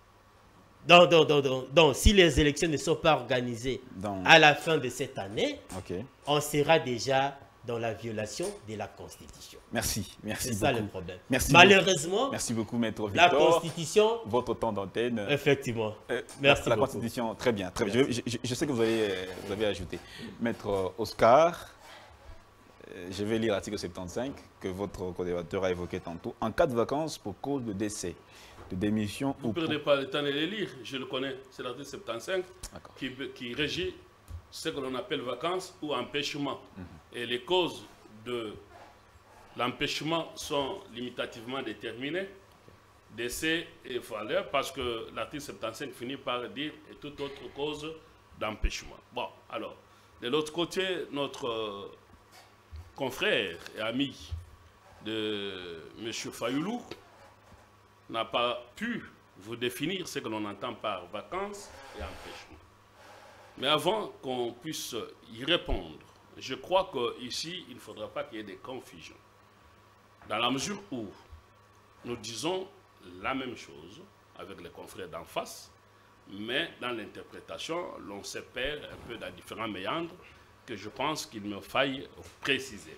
si les élections ne sont pas organisées à la fin de cette année, on sera déjà dans la violation de la Constitution. Merci beaucoup. C'est ça le problème. Malheureusement, merci beaucoup, Maître Victor. La Constitution... Votre temps d'antenne. Effectivement. Merci la beaucoup. Constitution, très bien. Très bien. Je sais que vous avez ajouté. Maître Oscar, je vais lire l'article 75 que votre co-débatteur a évoqué tantôt. En cas de vacances pour cause de décès, de démission vous ne perdez pas le temps de les lire, je le connais. C'est l'article 75 qui régit ce que l'on appelle vacances ou empêchement. Et les causes de l'empêchement sont limitativement déterminées, décès et valeur, parce que l'article 75 finit par dire et toute autre cause d'empêchement. Bon, alors, de l'autre côté, notre confrère et ami de M. Fayoulou n'a pas pu vous définir ce que l'on entend par vacances et empêchement. Mais avant qu'on puisse y répondre, je crois qu'ici, il ne faudra pas qu'il y ait des confusions. Dans la mesure où nous disons la même chose avec les confrères d'en face, mais dans l'interprétation, l'on se perd un peu dans différents méandres que je pense qu'il me faille préciser.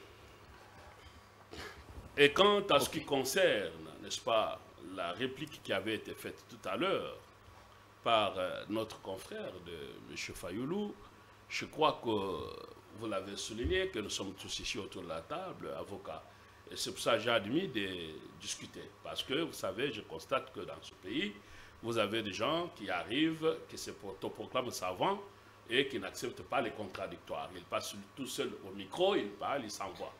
Et quant à ce qui concerne, n'est-ce pas, la réplique qui avait été faite tout à l'heure par notre confrère de M. Fayoulou, je crois que vous l'avez souligné, que nous sommes tous ici autour de la table, avocats. Et c'est pour ça que j'ai admis de discuter. Parce que, vous savez, je constate que dans ce pays, vous avez des gens qui arrivent, qui se proclament savants et qui n'acceptent pas les contradictoires. Ils passent tout seuls au micro, ils parlent, ils s'envoient.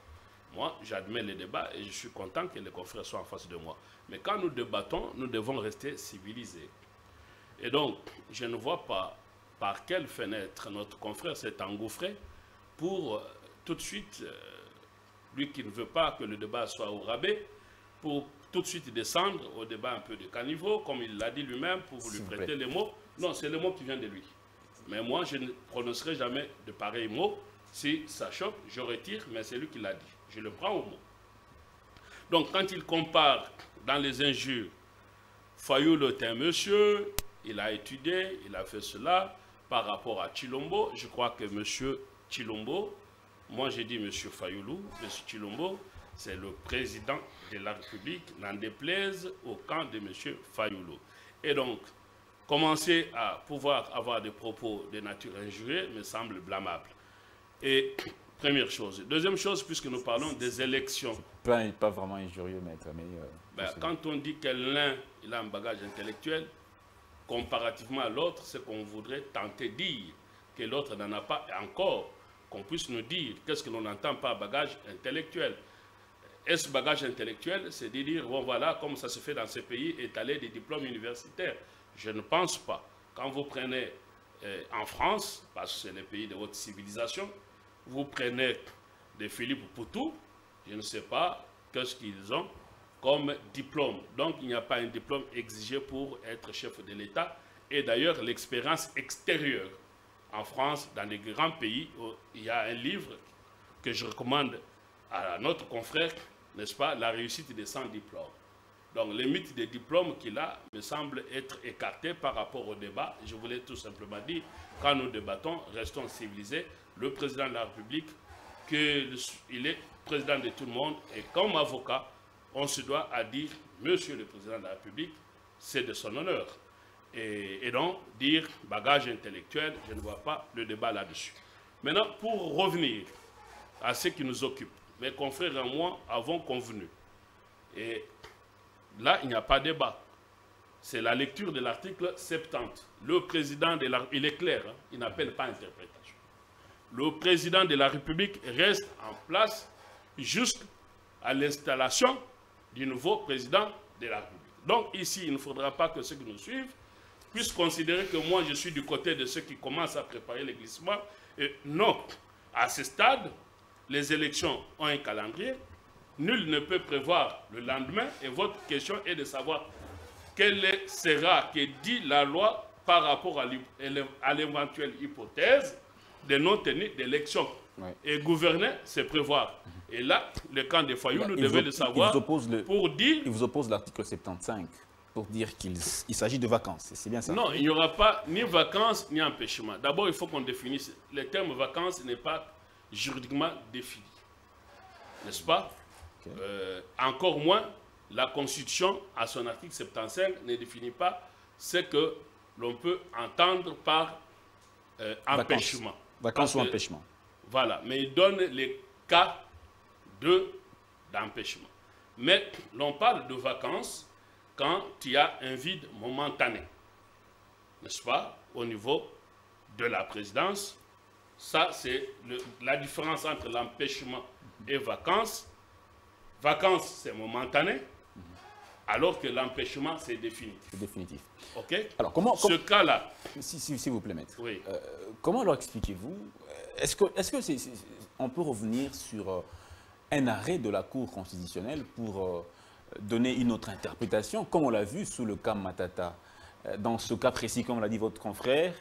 Moi, j'admets les débats et je suis content que les confrères soient en face de moi. Mais quand nous débattons, nous devons rester civilisés. Et donc, je ne vois pas par quelle fenêtre notre confrère s'est engouffré pour tout de suite, lui qui ne veut pas que le débat soit au rabais, pour tout de suite descendre au débat un peu de caniveau, comme il l'a dit lui-même, pour lui prêter les mots. Non, c'est le mot qui vient de lui. Mais moi, je ne prononcerai jamais de pareils mots. Si ça choque, je retire, mais c'est lui qui l'a dit. Je le prends au mot. Donc, quand il compare dans les injures, Fayulu est un monsieur, il a étudié, il a fait cela, par rapport à Tshilombo, je crois que monsieur Tshilombo, moi j'ai dit monsieur Fayulu, monsieur Tshilombo, c'est le président de la République, n'en déplaise au camp de monsieur Fayulu. Et donc, commencer à pouvoir avoir des propos de nature injurieuse me semble blâmable. Et première chose. Deuxième chose, puisque nous parlons des élections. Pas vraiment injurieux, maître. Mais, quand on dit que l'un il a un bagage intellectuel, comparativement à l'autre, c'est qu'on voudrait tenter de dire que l'autre n'en a pas encore, qu'on puisse nous dire qu'est-ce que l'on entend par bagage intellectuel. Est-ce bagage intellectuel? C'est de dire, bon voilà, comme ça se fait dans ces pays, étaler des diplômes universitaires. Je ne pense pas. Quand vous prenez en France, parce que c'est le pays de haute civilisation, vous prenez des Philippe Poutou, je ne sais pas qu'est-ce qu'ils ont comme diplôme. Donc, il n'y a pas un diplôme exigé pour être chef de l'État. Et d'ailleurs, l'expérience extérieure en France, dans les grands pays, il y a un livre que je recommande à notre confrère, n'est-ce pas, La réussite des 100 diplômes. Donc, le mythe des diplômes qu'il a me semble être écarté par rapport au débat. Je voulais tout simplement dire, quand nous débattons, restons civilisés. Le président de la République, il est président de tout le monde, et comme avocat, on se doit à dire, monsieur le président de la République, c'est de son honneur. Et donc, dire bagage intellectuel, je ne vois pas le débat là-dessus. Maintenant, pour revenir à ce qui nous occupe, mes confrères et moi avons convenu. Et là, il n'y a pas de débat. C'est la lecture de l'article 70. Le président de la... Il est clair, hein, il n'appelle pas interprétation. Le président de la République reste en place jusqu'à l'installation du nouveau président de la République. Donc ici, il ne faudra pas que ceux qui nous suivent puissent considérer que moi, je suis du côté de ceux qui commencent à préparer les glissements. Et non, à ce stade, les élections ont un calendrier. Nul ne peut prévoir le lendemain. Et votre question est de savoir quelle sera, que dit la loi par rapport à l'éventuelle hypothèse de non-tenue d'élection. Ouais. Et gouverner, c'est prévoir. Et là, le camp des Fayulu, nous devons le savoir pour dire... Il vous oppose l'article 75 pour dire qu'il s'agit de vacances. C'est bien ça? Non, il n'y aura pas ni vacances ni empêchement. D'abord, il faut qu'on définisse. Le terme vacances n'est pas juridiquement défini. N'est-ce pas? Okay. Encore moins, la Constitution, à son article 75, ne définit pas ce que l'on peut entendre par empêchement. Vacances ou empêchement. Voilà, mais il donne les cas d'empêchement. Mais l'on parle de vacances quand il y a un vide momentané, n'est-ce pas, au niveau de la présidence. Ça, c'est la différence entre l'empêchement et vacances. Vacances, c'est momentané, alors que l'empêchement, c'est définitif. C'est définitif. OK? Alors, comment ce cas-là... S'il vous plaît, maître. Oui. Comment leur expliquez-vous? Est-ce qu'on peut revenir sur un arrêt de la Cour constitutionnelle pour donner une autre interprétation, comme on l'a vu sous le cas Matata? Dans ce cas précis, comme l'a dit votre confrère,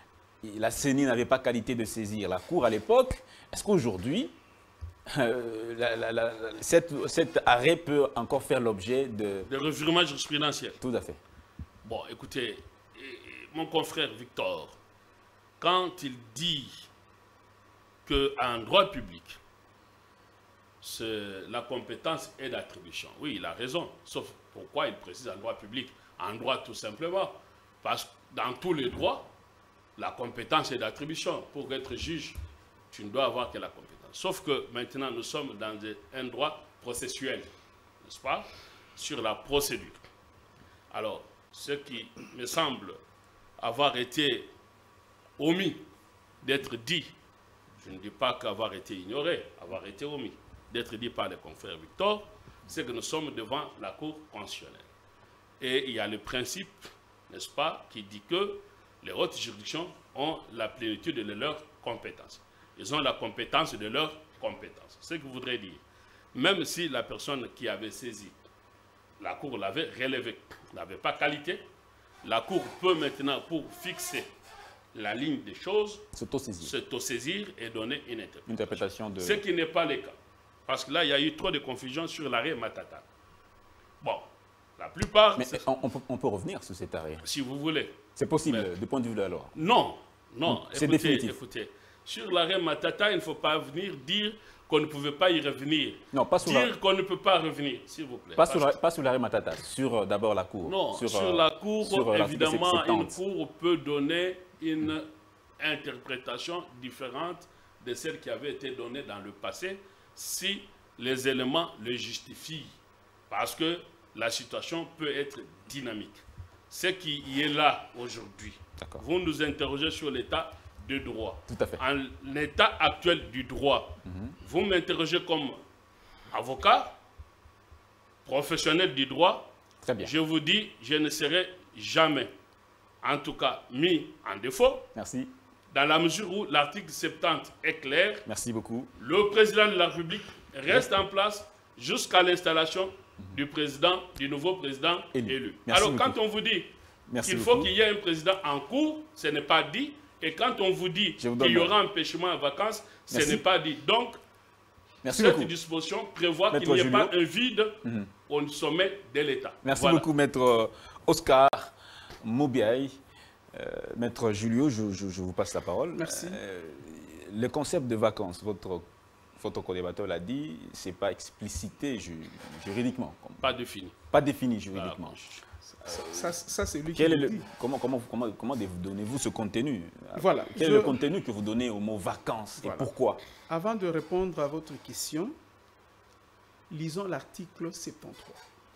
la CENI n'avait pas qualité de saisir la Cour à l'époque. Est-ce qu'aujourd'hui, cet arrêt peut encore faire l'objet de revirements jurisprudentiels? Tout à fait. Bon, écoutez, mon confrère Victor, quand il dit qu'en droit public, la compétence est d'attribution, oui, il a raison. Sauf pourquoi il précise en droit public? En droit, tout simplement. Parce que dans tous les droits, la compétence est d'attribution. Pour être juge, tu ne dois avoir que la compétence. Sauf que maintenant, nous sommes dans un droit processuel, n'est-ce pas? Sur la procédure. Alors, ce qui me semble avoir été omis d'être dit, je ne dis pas qu'avoir été ignoré, avoir été omis, d'être dit par les confrères Victor, c'est que nous sommes devant la Cour constitutionnelle. Et il y a le principe, n'est-ce pas, qui dit que les hautes juridictions ont la plénitude de leurs compétences. Ils ont la compétence de leurs compétences. Ce que voudrait dire, même si la personne qui avait saisi, la Cour l'avait relevé, n'avait pas qualité, la Cour peut maintenant, pour fixer la ligne des choses, s'autosaisir et donner une interprétation de... Ce qui n'est pas le cas. Parce que là, il y a eu trop de confusion sur l'arrêt Matata. Bon, la plupart... Mais on peut revenir sur cet arrêt. Si vous voulez. C'est possible, du point de vue de la loi. Non, non. C'est définitif. Écoutez, sur l'arrêt Matata, il ne faut pas venir dire qu'on ne pouvait pas y revenir. Non, pas sur dire qu'on ne peut pas revenir, s'il vous plaît. Pas sur l'arrêt Matata, sur d'abord la Cour. Non, sur la Cour, évidemment, une Cour peut donner une interprétation différente de celle qui avait été donnée dans le passé si les éléments le justifient. Parce que la situation peut être dynamique. Ce qui est là aujourd'hui, vous nous interrogez sur l'état de droit. Tout à fait. En l'état actuel du droit, vous m'interrogez comme avocat, professionnel du droit. Très bien. Je vous dis, je ne serai jamais, en tout cas, mis en défaut. Merci. Dans la mesure où l'article 70 est clair. Merci beaucoup. Le président de la République reste en place jusqu'à l'installation du nouveau président élu. Alors, quand on vous dit qu'il faut qu'il y ait un président en cours, ce n'est pas dit. Et quand on vous dit qu'il y aura empêchement en vacances, ce n'est pas dit. Donc, cette disposition prévoit qu'il n'y ait pas un vide au sommet de l'État. Merci beaucoup, Maître Oscar Mobiaï. Maître Julio, je vous passe la parole. Merci. Le concept de vacances, votre co-débatteur l'a dit, ce n'est pas explicité juridiquement. Pas défini. Pas défini juridiquement. Ça c'est lui qui le dit. Comment donnez-vous ce contenu? Voilà. Quel est le contenu que vous donnez au mot vacances et pourquoi? Avant de répondre à votre question, lisons l'article 73.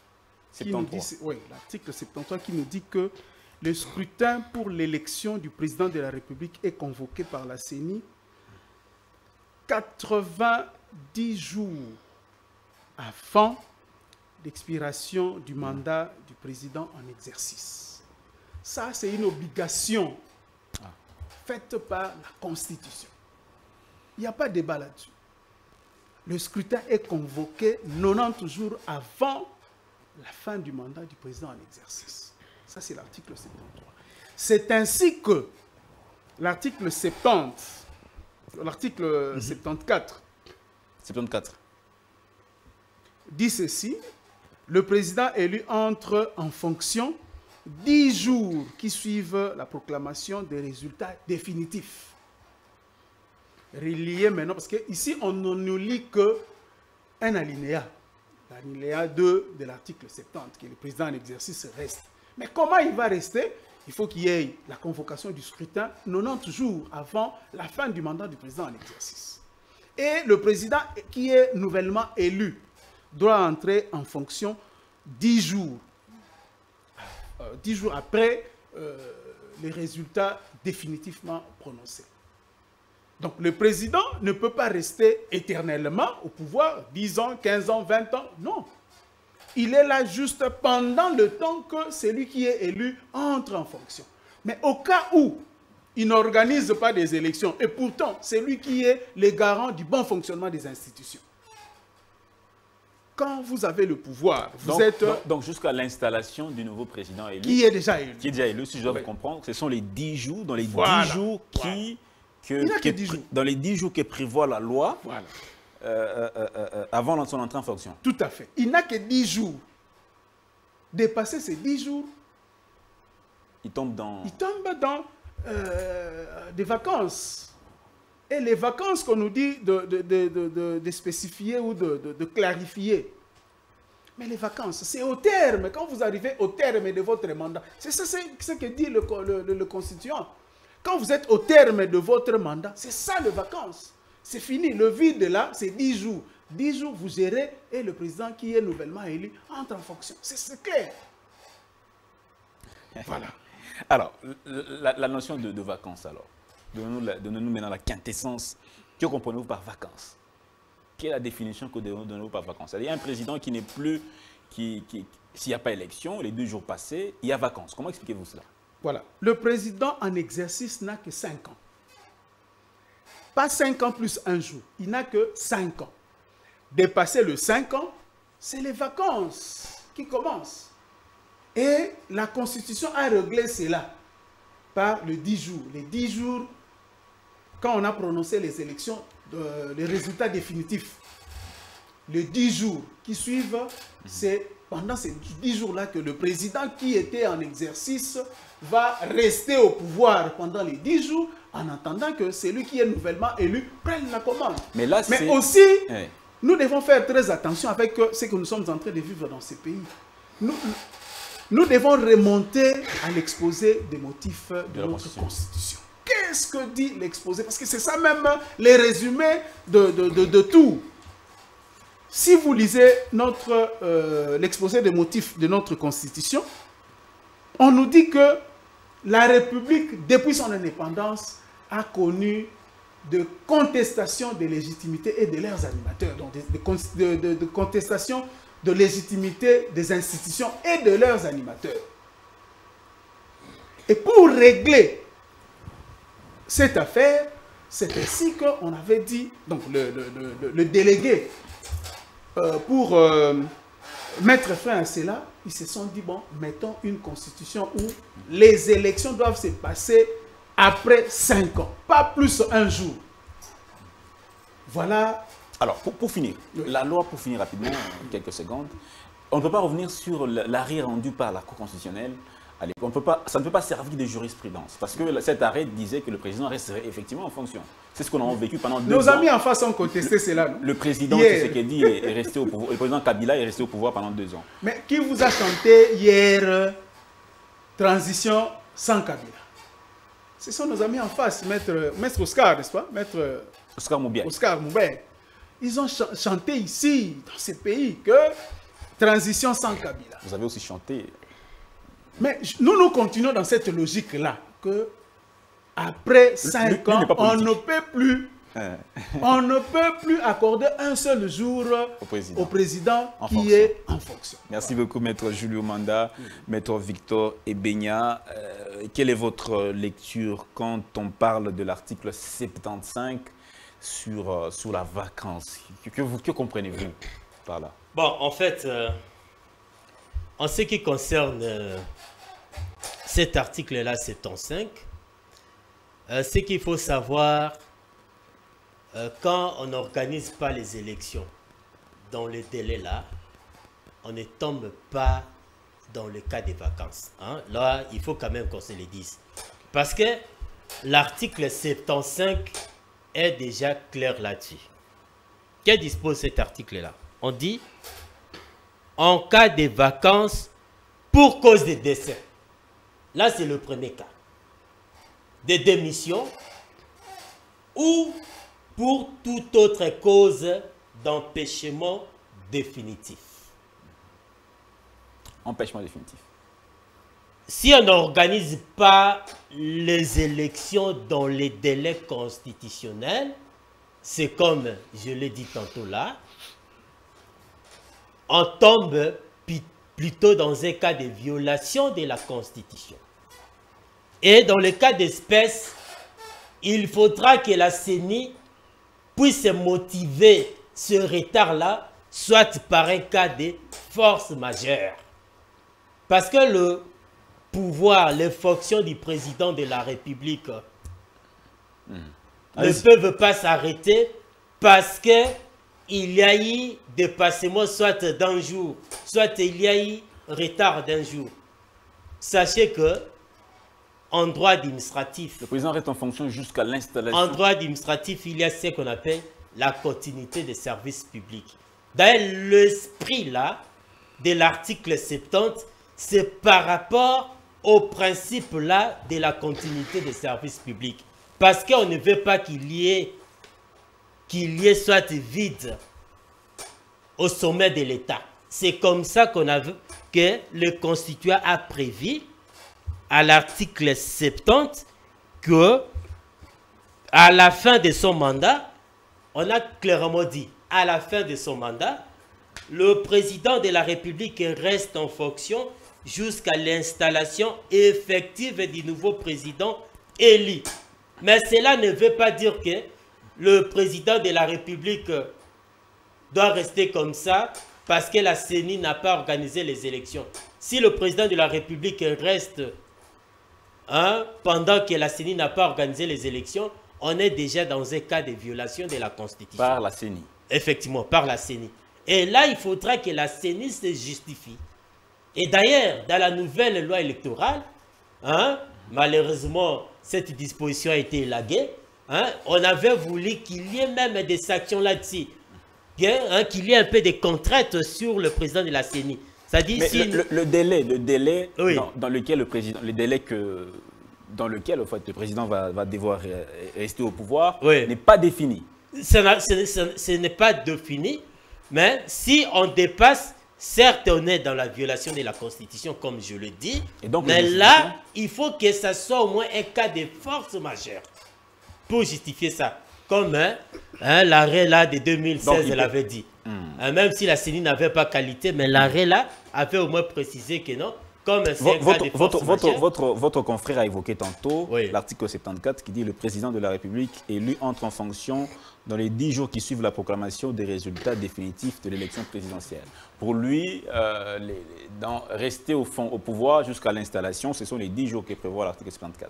Oui, l'article 73 qui nous dit que le scrutin pour l'élection du président de la République est convoqué par la CENI 90 jours avant l'expiration du mandat du président en exercice. Ça, c'est une obligation faite par la Constitution. Il n'y a pas de débat là-dessus. Le scrutin est convoqué 90 jours avant la fin du mandat du président en exercice. Ça, c'est l'article 73. C'est ainsi que l'article 70, l'article 74, dit ceci: le président élu entre en fonction 10 jours qui suivent la proclamation des résultats définitifs. Relié maintenant, parce qu'ici, on ne nous lit qu'un alinéa. L'alinéa 2 de l'article 70, que le président en exercice reste. Mais comment il va rester? Il faut qu'il y ait la convocation du scrutin 90 jours avant la fin du mandat du président en exercice. Et le président qui est nouvellement élu doit entrer en fonction 10 jours. 10 jours après les résultats définitivement prononcés. Donc le président ne peut pas rester éternellement au pouvoir, 10 ans, 15 ans, 20 ans, non. Il est là juste pendant le temps que celui qui est élu entre en fonction. Mais au cas où il n'organise pas des élections, et pourtant c'est lui qui est le garant du bon fonctionnement des institutions. Quand vous avez le pouvoir, vous êtes... Donc jusqu'à l'installation du nouveau président élu... Qui est déjà élu. Qui est déjà élu, si je dois vous comprendre. Ce sont les 10 jours, dans les 10 jours dans les 10 jours que prévoit la loi, avant son entrée en fonction. Tout à fait. Il n'a que 10 jours. Dépasser ces 10 jours, il tombe dans des vacances. Et les vacances qu'on nous dit de spécifier ou de clarifier. Mais les vacances, c'est au terme. Quand vous arrivez au terme de votre mandat, c'est ce que dit le constituant. Quand vous êtes au terme de votre mandat, c'est ça les vacances. C'est fini. Le vide là, c'est 10 jours. 10 jours, vous gérez et le président qui est nouvellement élu entre en fonction. C'est clair. Voilà. Alors, la notion de vacances, alors. Donnez-nous maintenant la quintessence. Que comprenez-vous par vacances? quelle est la définition que nous donnons par vacances? C'est-à-dire, il y a un président qui n'est plus, s'il n'y a pas élection, les 2 jours passés, il y a vacances. Comment expliquez-vous cela? Voilà. Le président en exercice n'a que 5 ans. Pas 5 ans plus 1 jour. Il n'a que 5 ans. Dépasser le 5 ans, c'est les vacances qui commencent. Et la Constitution a réglé cela par le 10 jours. Les 10 jours, quand on a prononcé les élections, les résultats définitifs, les 10 jours qui suivent, c'est pendant ces 10 jours-là que le président qui était en exercice va rester au pouvoir pendant les 10 jours en attendant que celui qui est nouvellement élu prenne la commande. Mais là, mais aussi, nous devons faire très attention avec ce que nous sommes en train de vivre dans ces pays. Nous devons remonter à l'exposé des motifs de notre Constitution. Qu'est-ce que dit l'exposé? Parce que c'est ça même les résumés de tout. Si vous lisez l'exposé des motifs de notre Constitution, on nous dit que la République, depuis son indépendance, a connu de contestation de légitimité et de leurs animateurs, donc de contestation de légitimité des institutions et de leurs animateurs. Et pour régler cette affaire, c'est ainsi qu'on avait dit, donc le délégué pour mettre fin à cela, ils se sont dit, bon, mettons une constitution où les élections doivent se passer après 5 ans, pas plus 1 jour. Voilà. Alors, pour finir, la loi, pour finir rapidement, en quelques secondes, on ne peut pas revenir sur l'arrêt rendu par la Cour constitutionnelle. On peut pas, ça ne peut pas servir de jurisprudence, parce que cet arrêt disait que le président resterait effectivement en fonction. C'est ce qu'on a vécu pendant 2 ans. Nos amis en face ont contesté cela. Le président Tshisekedi est resté au pouvoir, le président Kabila est resté au pouvoir pendant 2 ans. Mais qui vous a chanté hier transition sans Kabila? Ce sont nos amis en face, Maître Oscar, n'est-ce pas? Maître Oscar Moubiaye. Oscar Moubiaye. Ils ont chanté ici, dans ce pays, que transition sans Kabila. Vous avez aussi chanté. Mais nous continuons dans cette logique-là, que après 5 ans, on ne peut plus accorder un seul jour au président qui est en fonction. Merci beaucoup, Maître Julio Manda, Maître Victor Ebenya. Quelle est votre lecture quand on parle de l'article 75 sur la vacance? Que comprenez-vous par là? Bon, en fait, en ce qui concerne cet article-là, 75, ce qu'il faut savoir, quand on n'organise pas les élections dans le délai là, on ne tombe pas dans le cas des vacances. Hein? Là, il faut quand même qu'on se le dise. Parce que l'article 75 est déjà clair là-dessus. Que dispose cet article-là? On dit, en cas de vacances pour cause de décès. Là, c'est le premier cas. De démission ou pour toute autre cause d'empêchement définitif. Empêchement définitif. Si on n'organise pas les élections dans les délais constitutionnels, c'est comme je l'ai dit tantôt là, on tombe plutôt dans un cas de violation de la Constitution. Et dans le cas d'espèce, il faudra que la CENI puisse motiver ce retard-là, soit par un cas de force majeure. Parce que le pouvoir, les fonctions du président de la République ne peuvent pas s'arrêter parce que il y a eu dépassement soit d'un jour, soit il y a eu retard d'un jour. Sachez que en droit administratif, le président reste en fonction jusqu'à l'installation. En droit administratif, il y a ce qu'on appelle la continuité des services publics. D'ailleurs, l'esprit là de l'article 70, c'est par rapport au principe là de la continuité des services publics. Parce qu'on ne veut pas qu'il y ait soit vide au sommet de l'État. C'est comme ça qu'on a vu que le constituant a prévu à l'article 70 que à la fin de son mandat, on a clairement dit à la fin de son mandat, le président de la République reste en fonction jusqu'à l'installation effective du nouveau président élu. Mais cela ne veut pas dire que le président de la République doit rester comme ça parce que la CENI n'a pas organisé les élections. Si le président de la République reste pendant que la CENI n'a pas organisé les élections, on est déjà dans un cas de violation de la Constitution. Par la CENI. Effectivement, par la CENI. Et là, il faudra que la CENI se justifie. Et d'ailleurs, dans la nouvelle loi électorale, malheureusement, cette disposition a été élaguée. On avait voulu qu'il y ait même des sanctions là-dessus. Qu'il y ait un peu de contraintes sur le président de la CENI. Mais si le délai oui. dans lequel le président, dans lequel en fait, le président va devoir rester au pouvoir oui. n'est pas défini. Ce n'est pas défini, mais si on dépasse, certes on est dans la violation de la Constitution, comme je le dis, et donc, mais là, il faut que ça soit au moins un cas de force majeure pour justifier ça. Comme l'arrêt là de 2016 l'avait dit. Même si la CENI n'avait pas qualité, mais l'arrêt là avait au moins précisé que non. Comme votre confrère a évoqué tantôt oui. l'article 74 qui dit que le président de la République élu entre en fonction dans les 10 jours qui suivent la proclamation des résultats définitifs de l'élection présidentielle. Pour lui, rester au pouvoir jusqu'à l'installation, ce sont les 10 jours que prévoit l'article 74.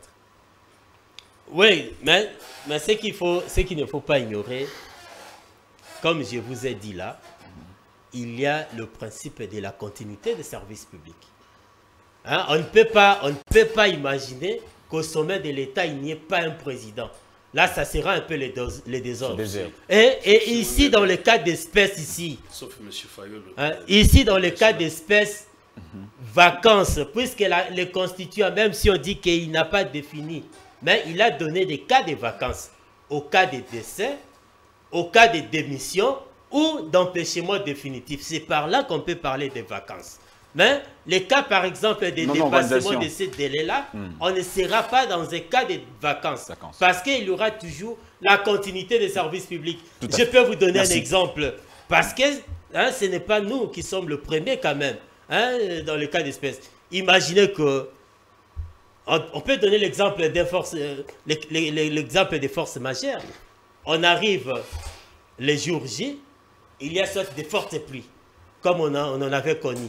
Oui, mais ce qu'il ne faut pas ignorer, comme je vous ai dit là, il y a le principe de la continuité des services publics. On ne peut pas imaginer qu'au sommet de l'État, il n'y ait pas un président. Là, ça sera un peu les désordres. Et ici, dans le cas d'espèces, ici, sauf M. Fayolo. Ici, dans le cas d'espèces, vacances, puisque le constituant, même si on dit qu'il n'a pas défini, mais il a donné des cas de vacances au cas de décès, au cas de démission ou d'empêchement définitif. C'est par là qu'on peut parler de vacances. Mais les cas, par exemple, de dépassement de ces délais-là, on ne sera pas dans un cas de vacances. Parce qu'il y aura toujours la continuité des services publics. Je peux vous donner un exemple. Parce que ce n'est pas nous qui sommes le premier quand même, dans le cas d'espèce. Imaginez que on peut donner l'exemple des forces, l'exemple des forces majeures. On arrive les jours J, il y a soit des fortes pluies, comme on en avait connu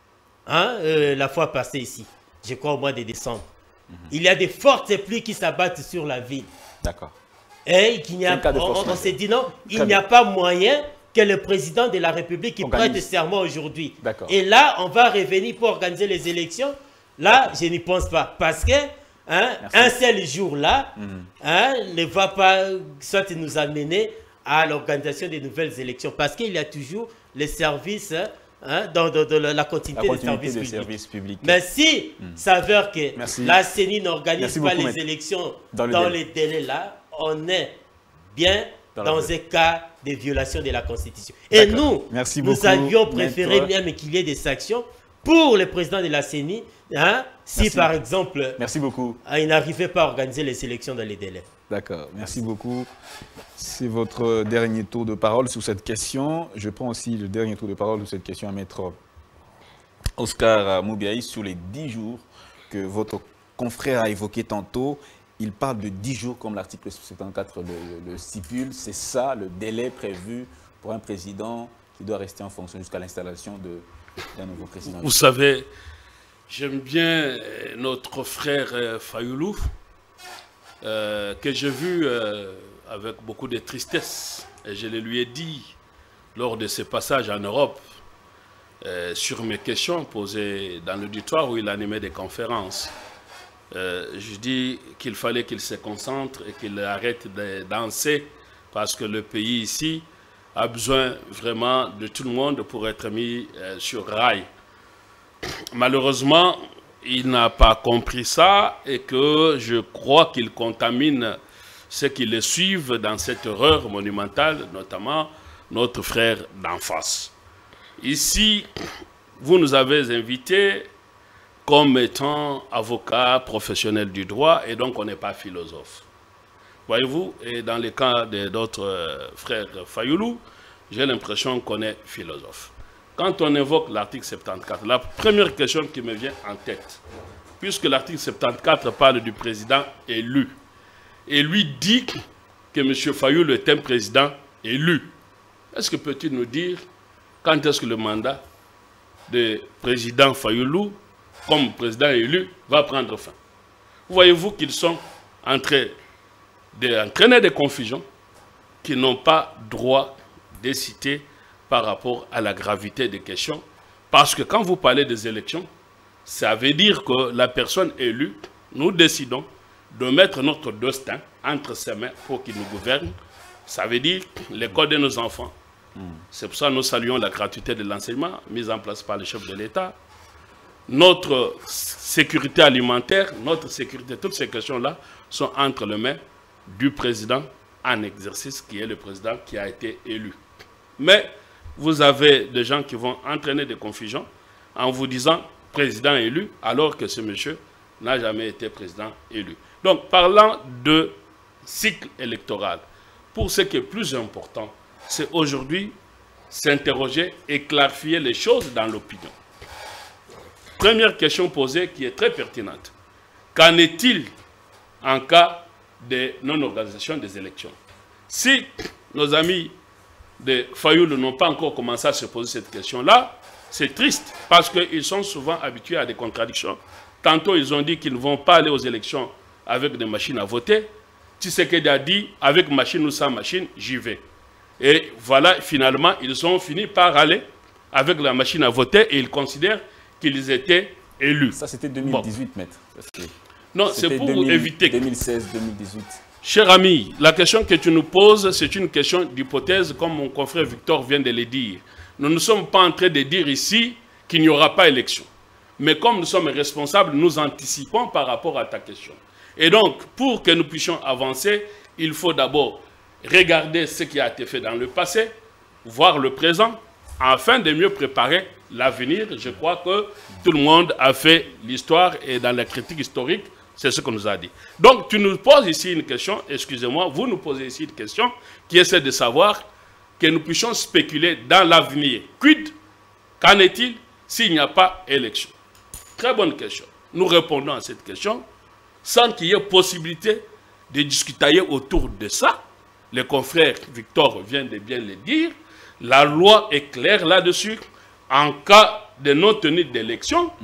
la fois passée ici, je crois au mois de décembre. Il y a des fortes pluies qui s'abattent sur la ville. D'accord. Et on s'est dit non, il n'y a pas moyen que le président de la République prête serment aujourd'hui. Et là, on va revenir pour organiser les élections. Là, je n'y pense pas. Parce que un seul jour là ne va pas soit nous amener à l'organisation des nouvelles élections. Parce qu'il y a toujours les services dans la continuité des services publics. Mais si s'avère que la CENI n'organise pas les élections dans les délais là, on est bien dans un cas de violation de la Constitution. Et nous avions préféré même qu'il y ait des sanctions pour le président de la CENI, si par exemple, il n'arrivait pas à organiser les élections dans les délais. D'accord, merci beaucoup. C'est votre dernier tour de parole sur cette question. Je prends aussi le dernier tour de parole sur cette question à Maître Oscar Moubiaï sur les 10 jours que votre confrère a évoqué tantôt. Il parle de 10 jours comme l'article 74 le stipule. C'est ça le délai prévu pour un président qui doit rester en fonction jusqu'à l'installation d'un nouveau président. Vous savez, j'aime bien notre frère Fayolo, que j'ai vu avec beaucoup de tristesse. Et je le lui ai dit lors de ses passages en Europe, sur mes questions posées dans l'auditoire où il animait des conférences. Je dis qu'il fallait qu'il se concentre et qu'il arrête de danser parce que le pays ici a besoin vraiment de tout le monde pour être mis sur rail. Malheureusement, il n'a pas compris ça et que je crois qu'il contamine ceux qui le suivent dans cette erreur monumentale, notamment notre frère d'en face. Ici, vous nous avez invités comme étant avocat professionnel du droit et donc on n'est pas philosophe. Voyez-vous, et dans le cas d'autres frères Fayolo, j'ai l'impression qu'on est philosophe. Quand on évoque l'article 74, la première question qui me vient en tête, puisque l'article 74 parle du président élu, et lui dit que M. Fayoulou est un président élu, est-ce que peut-il nous dire quand est-ce que le mandat de président Fayoulou, comme président élu, va prendre fin? Voyez-vous qu'ils sont en train d'entraîner des confusions qui n'ont pas droit de citer par rapport à la gravité des questions. Parce que quand vous parlez des élections, ça veut dire que la personne élue, nous décidons de mettre notre destin entre ses mains pour qu'il nous gouverne. Ça veut dire l'école de nos enfants. C'est pour ça que nous saluons la gratuité de l'enseignement mise en place par le chef de l'État. Notre sécurité alimentaire, notre sécurité, toutes ces questions-là sont entre les mains du président en exercice, qui est le président qui a été élu. Mais vous avez des gens qui vont entraîner des confusions en vous disant président élu, alors que ce monsieur n'a jamais été président élu. Donc, parlant de cycle électoral, pour ce qui est plus important, c'est aujourd'hui s'interroger et clarifier les choses dans l'opinion. Première question posée qui est très pertinente. Qu'en est-il en cas de non-organisation des élections? Si nos amis de Fayoulou n'ont pas encore commencé à se poser cette question-là, c'est triste parce qu'ils sont souvent habitués à des contradictions. Tantôt, ils ont dit qu'ils ne vont pas aller aux élections avec des machines à voter. Tshisekedi a dit, avec machine ou sans machine, j'y vais. Et voilà, finalement, ils ont fini par aller avec la machine à voter et ils considèrent qu'ils étaient élus. Ça, c'était 2018, bon. Maître. Non, c'est pour éviter. 2016-2018. Cher ami, la question que tu nous poses, c'est une question d'hypothèse, comme mon confrère Victor vient de le dire. Nous ne sommes pas en train de dire ici qu'il n'y aura pas élection. Mais comme nous sommes responsables, nous anticipons par rapport à ta question. Et donc, pour que nous puissions avancer, il faut d'abord regarder ce qui a été fait dans le passé, voir le présent, afin de mieux préparer l'avenir. Je crois que tout le monde a fait l'histoire et dans la critique historique, c'est ce qu'on nous a dit. Donc, tu nous poses ici une question, excusez-moi, vous nous posez ici une question qui essaie de savoir que nous puissions spéculer dans l'avenir. Quid? Qu'en est-il s'il n'y a pas élection? Très bonne question. Nous répondons à cette question sans qu'il y ait possibilité de discuter autour de ça. Le confrère Victor vient de bien le dire. La loi est claire là-dessus. En cas de non-tenue d'élection,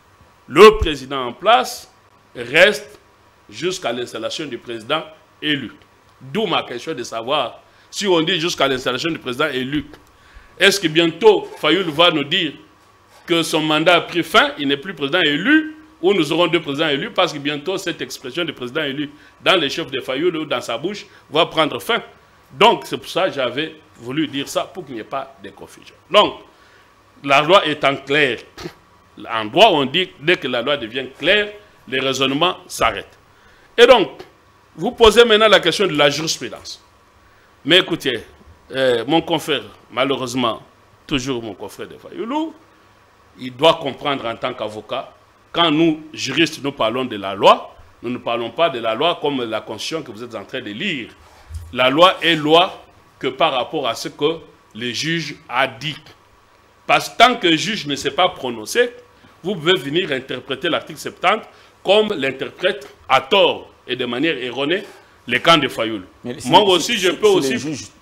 le président en place reste jusqu'à l'installation du président élu. D'où ma question de savoir, si on dit jusqu'à l'installation du président élu, est-ce que bientôt Fayoulou va nous dire que son mandat a pris fin, il n'est plus président élu, ou nous aurons deux présidents élus, parce que bientôt cette expression de président élu dans les chefs de Fayoulou, dans sa bouche, va prendre fin. Donc c'est pour ça que j'avais voulu dire ça, pour qu'il n'y ait pas de confusion. Donc, la loi étant claire, en droit on dit, dès que la loi devient claire, les raisonnements s'arrêtent. Et donc, vous posez maintenant la question de la jurisprudence. Mais écoutez, mon confrère, malheureusement, toujours mon confrère de Fayoulou, il doit comprendre en tant qu'avocat, quand nous, juristes, nous parlons de la loi, nous ne parlons pas de la loi comme la Constitution que vous êtes en train de lire. La loi est loi que par rapport à ce que le juge a dit. Parce que tant que le juge ne s'est pas prononcé, vous pouvez venir interpréter l'article 70 comme l'interprète à tort et de manière erronée les camps de Fayoulou. Moi aussi, je peux aussi...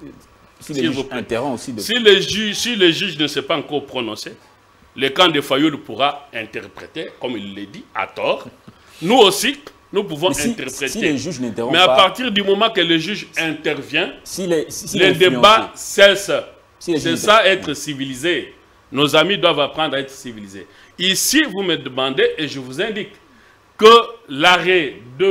Si le juge ne s'est pas encore prononcé, le camp de Fayoulou pourra interpréter, comme il l'a dit, à tort. Nous aussi, nous pouvons interpréter. Si les juges n'interrompent mais à pas, partir du moment que le juge intervient, les débats cessent. C'est ça, être civilisé. Nos amis doivent apprendre à être civilisés. Ici, vous me demandez, et je vous indique, que l'arrêt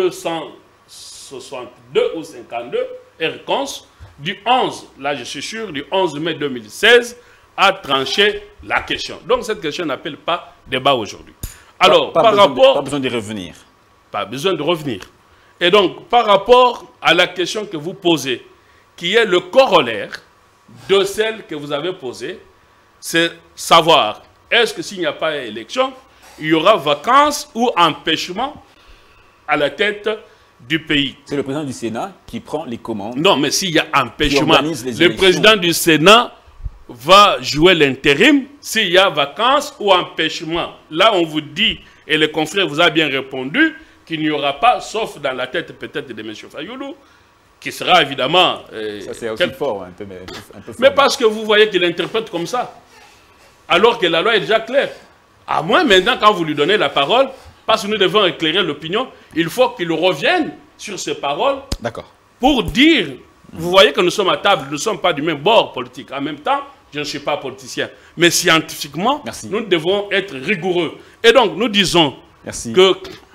262 ou 52, RCONS, du 11, là je suis sûr, du 11 mai 2016, a tranché la question. Donc cette question n'appelle pas débat aujourd'hui. Alors, pas besoin de revenir. Pas besoin de revenir. Et donc, par rapport à la question que vous posez, qui est le corollaire de celle que vous avez posée, c'est savoir, est-ce que s'il n'y a pas élection, il y aura vacances ou empêchement à la tête du pays? C'est le président du Sénat qui prend les commandes. Non, mais s'il y a empêchement, le président du Sénat va jouer l'intérim s'il y a vacances ou empêchement. Là, on vous dit, et le confrère vous a bien répondu, qu'il n'y aura pas, sauf dans la tête peut-être de M. Fayoulou, qui sera évidemment... ça c'est aussi fort, un peu fort. Mais parce que vous voyez qu'il interprète comme ça, alors que la loi est déjà claire. À moins maintenant, quand vous lui donnez la parole, parce que nous devons éclairer l'opinion, il faut qu'il revienne sur ces paroles pour dire, vous voyez que nous sommes à table, nous ne sommes pas du même bord politique. En même temps, je ne suis pas politicien. Mais scientifiquement, nous devons être rigoureux. Et donc, nous disons que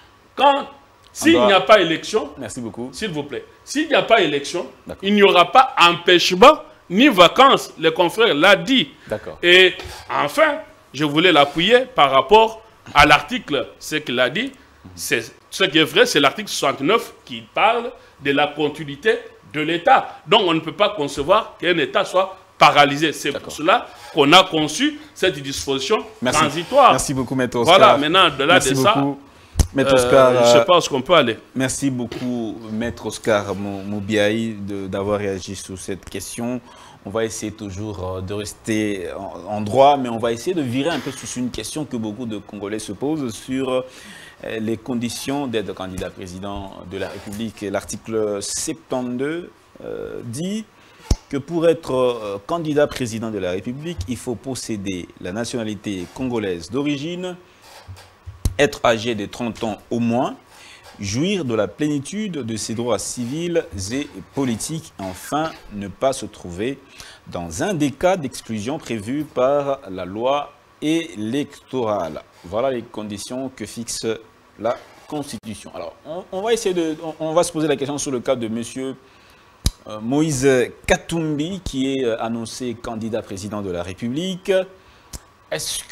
s'il n'y a pas élection, s'il vous plaît, s'il n'y a pas élection, il n'y aura pas empêchement ni vacances. Le confrère l'a dit. Et enfin, je voulais l'appuyer par rapport à l'article, ce qu'il a dit. Ce qui est vrai, c'est l'article 69 qui parle de la continuité de l'État. Donc, on ne peut pas concevoir qu'un État soit paralysé. C'est pour cela qu'on a conçu cette disposition transitoire. Merci beaucoup, Maître Oscar. Voilà, maintenant, de ça, Maître Oscar, je pense qu'on peut aller. Merci beaucoup, Maître Oscar Moubiaï, d'avoir réagi sur cette question. On va essayer toujours de rester en droit, mais on va essayer de virer un peu sur une question que beaucoup de Congolais se posent sur les conditions d'être candidat président de la République. L'article 72 dit que pour être candidat président de la République, il faut posséder la nationalité congolaise d'origine, être âgé de 30 ans au moins, jouir de la plénitude de ses droits civils et politiques, enfin ne pas se trouver dans un des cas d'exclusion prévus par la loi électorale. Voilà les conditions que fixe la Constitution. Alors, on va essayer on va se poser la question sur le cas de M. Moïse Katumbi, qui est annoncé candidat président de la République. Est-ce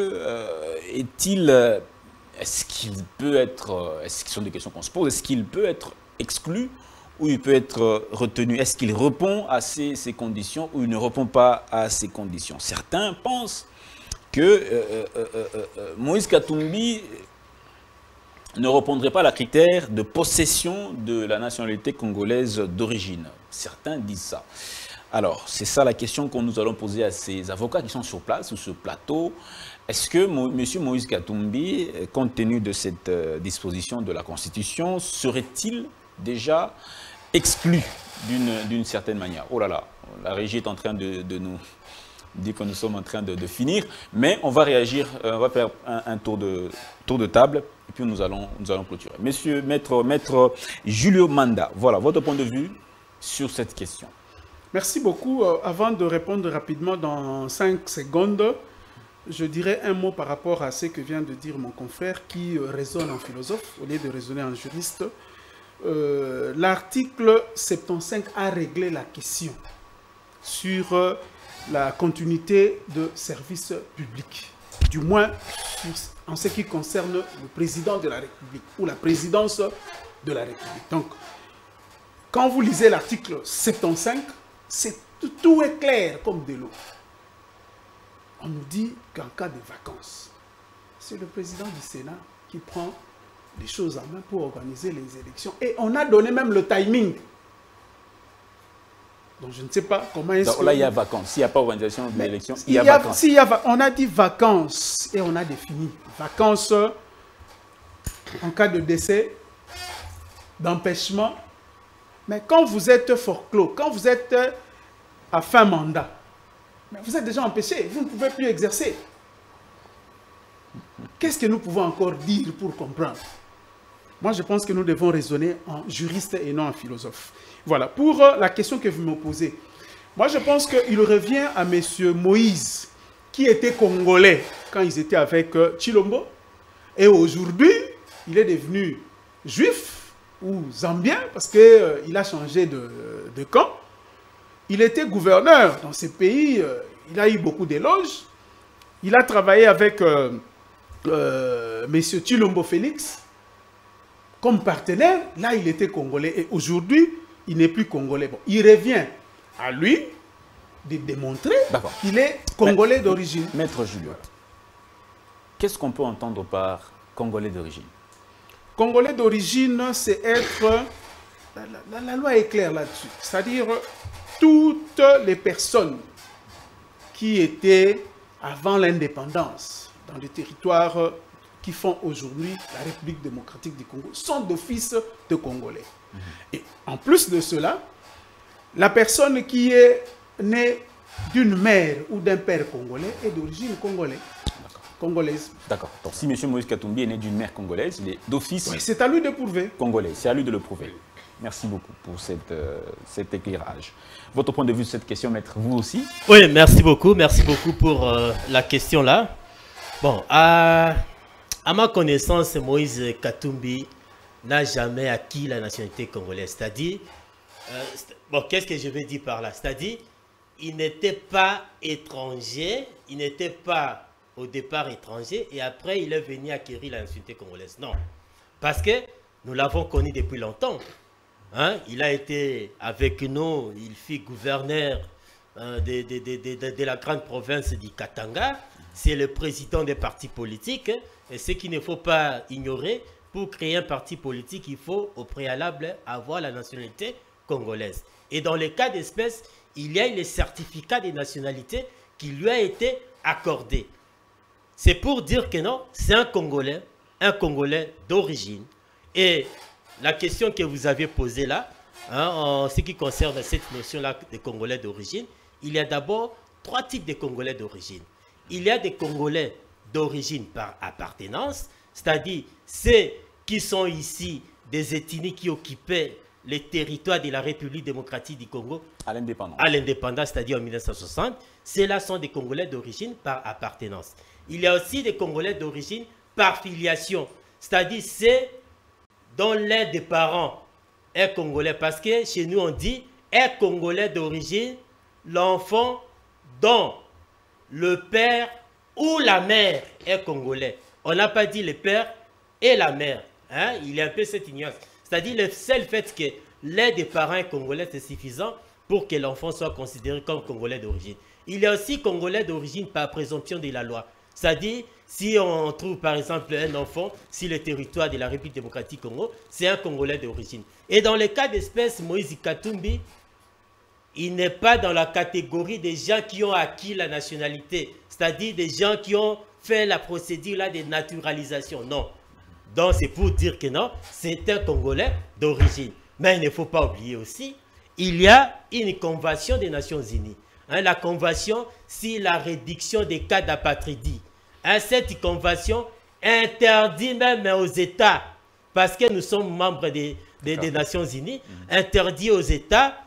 qu'il peut être, ce sont des questions qu'on se pose, est-ce qu'il peut être exclu ou il peut être retenu? Est-ce qu'il répond à ces conditions ou il ne répond pas à ces conditions? Certains pensent que Moïse Katumbi ne répondrait pas à la critère de possession de la nationalité congolaise d'origine. Certains disent ça. Alors, c'est ça la question que nous allons poser à ces avocats qui sont sur place, sur ce plateau. Est-ce que M. Moïse Katumbi, compte tenu de cette disposition de la Constitution, serait-il déjà exclu d'une certaine manière? Oh là là, la régie est en train de nous dire que nous sommes en train de finir, mais on va réagir, on va faire un tour de table, et puis nous allons clôturer. Monsieur, maître Julio Manda, voilà votre point de vue sur cette question. Merci beaucoup. Avant de répondre rapidement dans 5 secondes, je dirais un mot par rapport à ce que vient de dire mon confrère qui raisonne en philosophe au lieu de raisonner en juriste. L'article 75 a réglé la question sur la continuité de service public, du moins en ce qui concerne le président de la République ou la présidence de la République. Donc, quand vous lisez l'article 75, tout est clair comme de l'eau. On nous dit qu'en cas de vacances, c'est le président du Sénat qui prend les choses en main pour organiser les élections. Et on a donné même le timing. Donc je ne sais pas comment est-ce que... Là, il y a vacances. S'il n'y a pas organisation de l'élection, il y a vacances. On a dit vacances et on a défini. Vacances en cas de décès, d'empêchement. Mais quand vous êtes forclos, quand vous êtes à fin mandat, mais vous êtes déjà empêché, vous ne pouvez plus exercer. Qu'est-ce que nous pouvons encore dire pour comprendre? Moi, je pense que nous devons raisonner en juriste et non en philosophe. Voilà, pour la question que vous me posez, moi je pense qu'il revient à M. Moïse, qui était congolais quand ils étaient avec Tshilombo, et aujourd'hui, il est devenu juif ou zambien, parce qu'il a changé de camp. Il était gouverneur dans ces pays, il a eu beaucoup d'éloges. Il a travaillé avec M. Tshilombo Félix comme partenaire. Là, il était congolais et aujourd'hui, il n'est plus congolais. Bon, il revient à lui de démontrer qu'il est congolais d'origine. Maître Julio, qu'est-ce qu'on peut entendre par congolais d'origine? Congolais d'origine, c'est être... La loi est claire là-dessus. C'est-à-dire toutes les personnes qui étaient avant l'indépendance dans les territoires qui font aujourd'hui la République démocratique du Congo sont d'office de Congolais. Et en plus de cela, la personne qui est née d'une mère ou d'un père congolais est d'origine congolaise. D'accord. Donc si M. Moïse Katumbi est né d'une mère congolaise, il est d'office c'est à lui de prouver. Congolais. C'est à lui de le prouver. Merci beaucoup pour cet éclairage. Votre point de vue sur cette question, maître, vous aussi? Oui, merci beaucoup pour la question là. Bon, à ma connaissance, Moïse Katumbi n'a jamais acquis la nationalité congolaise. C'est-à-dire, bon, qu'est-ce que je veux dire par là? C'est-à-dire, il n'était pas étranger, il n'était pas au départ étranger et après il est venu acquérir la nationalité congolaise. Non, parce que nous l'avons connu depuis longtemps. Hein? Il a été avec nous, il fut gouverneur de la grande province du Katanga. C'est le président des partis politiques. Et ce qu'il ne faut pas ignorer, pour créer un parti politique, il faut au préalable avoir la nationalité congolaise. Et dans le cas d'espèce, il y a le certificat de nationalité qui lui a été accordé. C'est pour dire que non, c'est un Congolais d'origine. Et la question que vous avez posée là, hein, en ce qui concerne cette notion-là de Congolais d'origine, il y a d'abord 3 types de Congolais d'origine. Il y a des Congolais d'origine par appartenance, c'est-à-dire ceux qui sont ici des ethnies qui occupaient les territoires de la République démocratique du Congo à l'indépendance, c'est-à-dire en 1960. Ceux-là sont des Congolais d'origine par appartenance. Il y a aussi des Congolais d'origine par filiation, c'est-à-dire ceux dont l'un des parents est congolais. Parce que chez nous, on dit est congolais d'origine l'enfant dont le père ou la mère est congolais. On n'a pas dit le père et la mère. Hein? Il y a un peu cette ignorance. C'est-à-dire le seul fait que l'un des parents est congolais, c'est suffisant pour que l'enfant soit considéré comme congolais d'origine. Il y a aussi congolais d'origine par présomption de la loi. C'est-à-dire, si on trouve par exemple un enfant sur le territoire de la République démocratique du Congo, c'est un Congolais d'origine. Et dans le cas d'espèce, Moïse Katumbi, il n'est pas dans la catégorie des gens qui ont acquis la nationalité, c'est-à-dire des gens qui ont fait la procédure là de naturalisation. Non. Donc c'est pour dire que non, c'est un Congolais d'origine. Mais il ne faut pas oublier aussi, il y a une convention des Nations Unies. Hein, la convention sur la réduction des cas d'apatridie. Hein, cette convention interdit même aux États, parce que nous sommes membres des Nations Unies, interdit aux États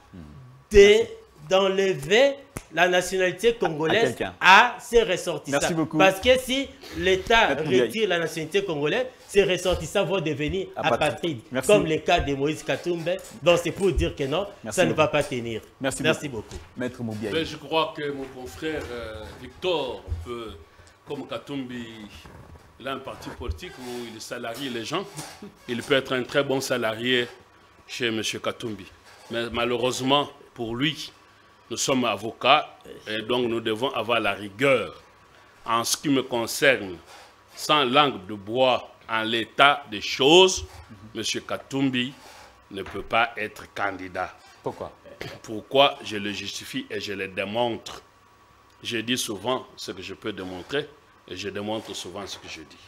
d'enlever la nationalité congolaise à ses ressortissants. Merci beaucoup. Parce que si l'État retire la nationalité congolaise, ses ressortissants vont devenir apatrides, comme le cas de Moïse Katumbi. Donc c'est pour dire que non, ça ne va pas tenir. Merci beaucoup. Maître Moubiaï. Je crois que mon confrère Victor peut, comme Katumbi, il a un parti politique où il salarie les gens. Il peut être un très bon salarié chez M. Katumbi. Mais malheureusement, pour lui, nous sommes avocats et donc nous devons avoir la rigueur. En ce qui me concerne, sans langue de bois, en l'état des choses, M. Katumbi ne peut pas être candidat. Pourquoi? Pourquoi? Je le justifie et je le démontre. Je dis souvent ce que je peux démontrer et je démontre souvent ce que je dis.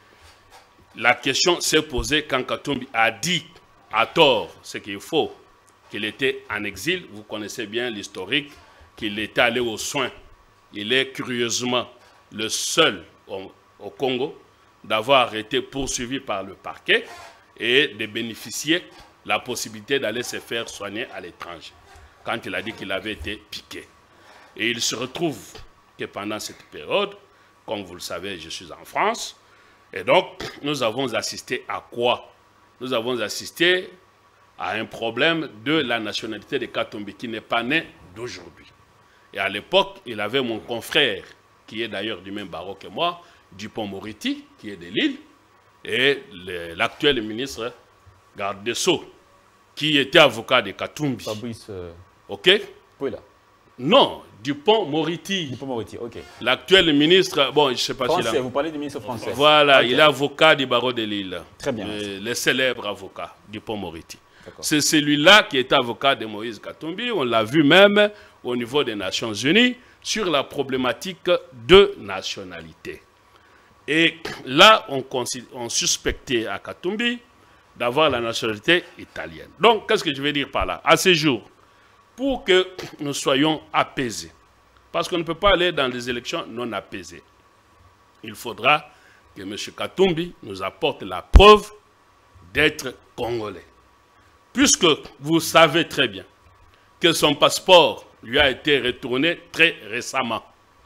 La question s'est posée quand Katumbi a dit à tort ce qu'il faut, qu'il était en exil. Vous connaissez bien l'historique, qu'il était allé aux soins. Il est curieusement le seul au Congo d'avoir été poursuivi par le parquet et de bénéficier de la possibilité d'aller se faire soigner à l'étranger, quand il a dit qu'il avait été piqué. Et il se retrouve que pendant cette période, comme vous le savez, je suis en France, et donc nous avons assisté à quoi? Nous avons assisté à un problème de la nationalité de Katumbi qui n'est pas né d'aujourd'hui. Et à l'époque, il avait mon confrère, qui est d'ailleurs du même barreau que moi, Dupond-Moretti, qui est de Lille, et l'actuel ministre garde des Sceaux, qui était avocat de Katumbi. Fabrice. Ok? Pouila. Non, Dupond-Moretti. Dupond-Moretti, ok. L'actuel ministre, bon, je ne sais pas français, si... vous parlez du ministre français. Voilà, okay. Il est avocat du barreau de Lille. Très bien. Le célèbre avocat, Dupond-Moretti. C'est celui-là qui était avocat de Moïse Katumbi. On l'a vu même au niveau des Nations Unies. sur la problématique de nationalité. Et là, on suspectait à Katumbi d'avoir la nationalité italienne. Donc, qu'est-ce que je veux dire par là? À ce jour, pour que nous soyons apaisés, parce qu'on ne peut pas aller dans des élections non apaisées, il faudra que M. Katumbi nous apporte la preuve d'être congolais. Puisque vous savez très bien que son passeport lui a été retourné très récemment.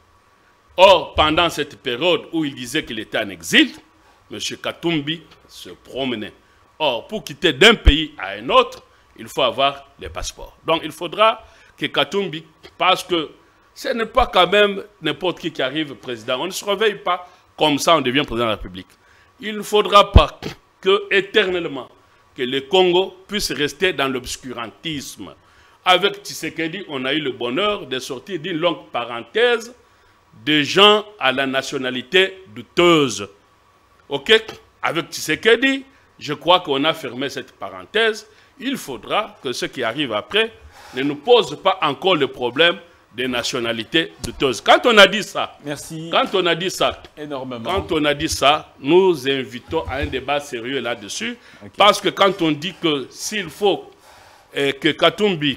Or, pendant cette période où il disait qu'il était en exil, M. Katumbi se promenait. Or, pour quitter d'un pays à un autre, il faut avoir les passeports. Donc, il faudra que Katumbi, parce que ce n'est pas quand même n'importe qui arrive président. On ne se réveille pas comme ça, on devient président de la République. Il ne faudra pas que, éternellement, que le Congo puisse rester dans l'obscurantisme. Avec Tshisekedi, on a eu le bonheur de sortir d'une longue parenthèse de gens à la nationalité douteuse. Ok? Avec Tshisekedi, je crois qu'on a fermé cette parenthèse. Il faudra que ceux qui arrivent après ne nous posent pas encore le problème des nationalités douteuses. Quand on a dit ça, merci. Quand on a dit ça, énormément. Quand on a dit ça, nous invitons à un débat sérieux là-dessus, parce que quand on dit que s'il faut que Katumbi,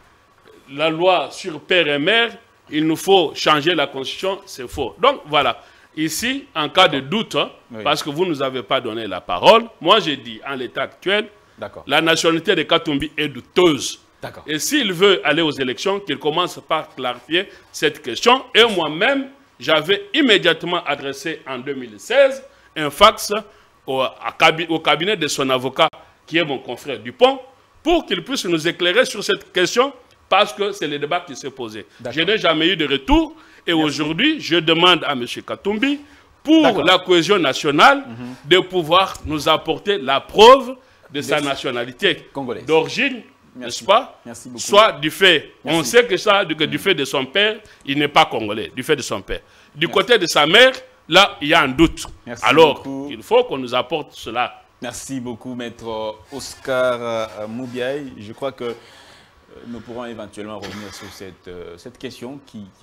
la loi sur père et mère, il nous faut changer la constitution, c'est faux. Donc voilà, ici, en cas de doute, parce que vous ne nous avez pas donné la parole, moi j'ai dit, en l'état actuel, la nationalité de Katumbi est douteuse. Et s'il veut aller aux élections, qu'il commence par clarifier cette question. Et moi-même, j'avais immédiatement adressé en 2016 un fax au cabinet de son avocat, qui est mon confrère Dupont, pour qu'il puisse nous éclairer sur cette question, parce que c'est le débat qui s'est posé. Je n'ai jamais eu de retour. Et aujourd'hui, je demande à M. Katumbi, pour la cohésion nationale, de pouvoir nous apporter la preuve de sa nationalité d'origine, n'est-ce pas? Soit du fait, on sait que ça, du fait de son père, il n'est pas congolais, du fait de son père. Du côté de sa mère, là, il y a un doute. Alors, il faut qu'on nous apporte cela. Merci beaucoup, maître Oscar Moubiaï. Je crois que nous pourrons éventuellement revenir sur cette question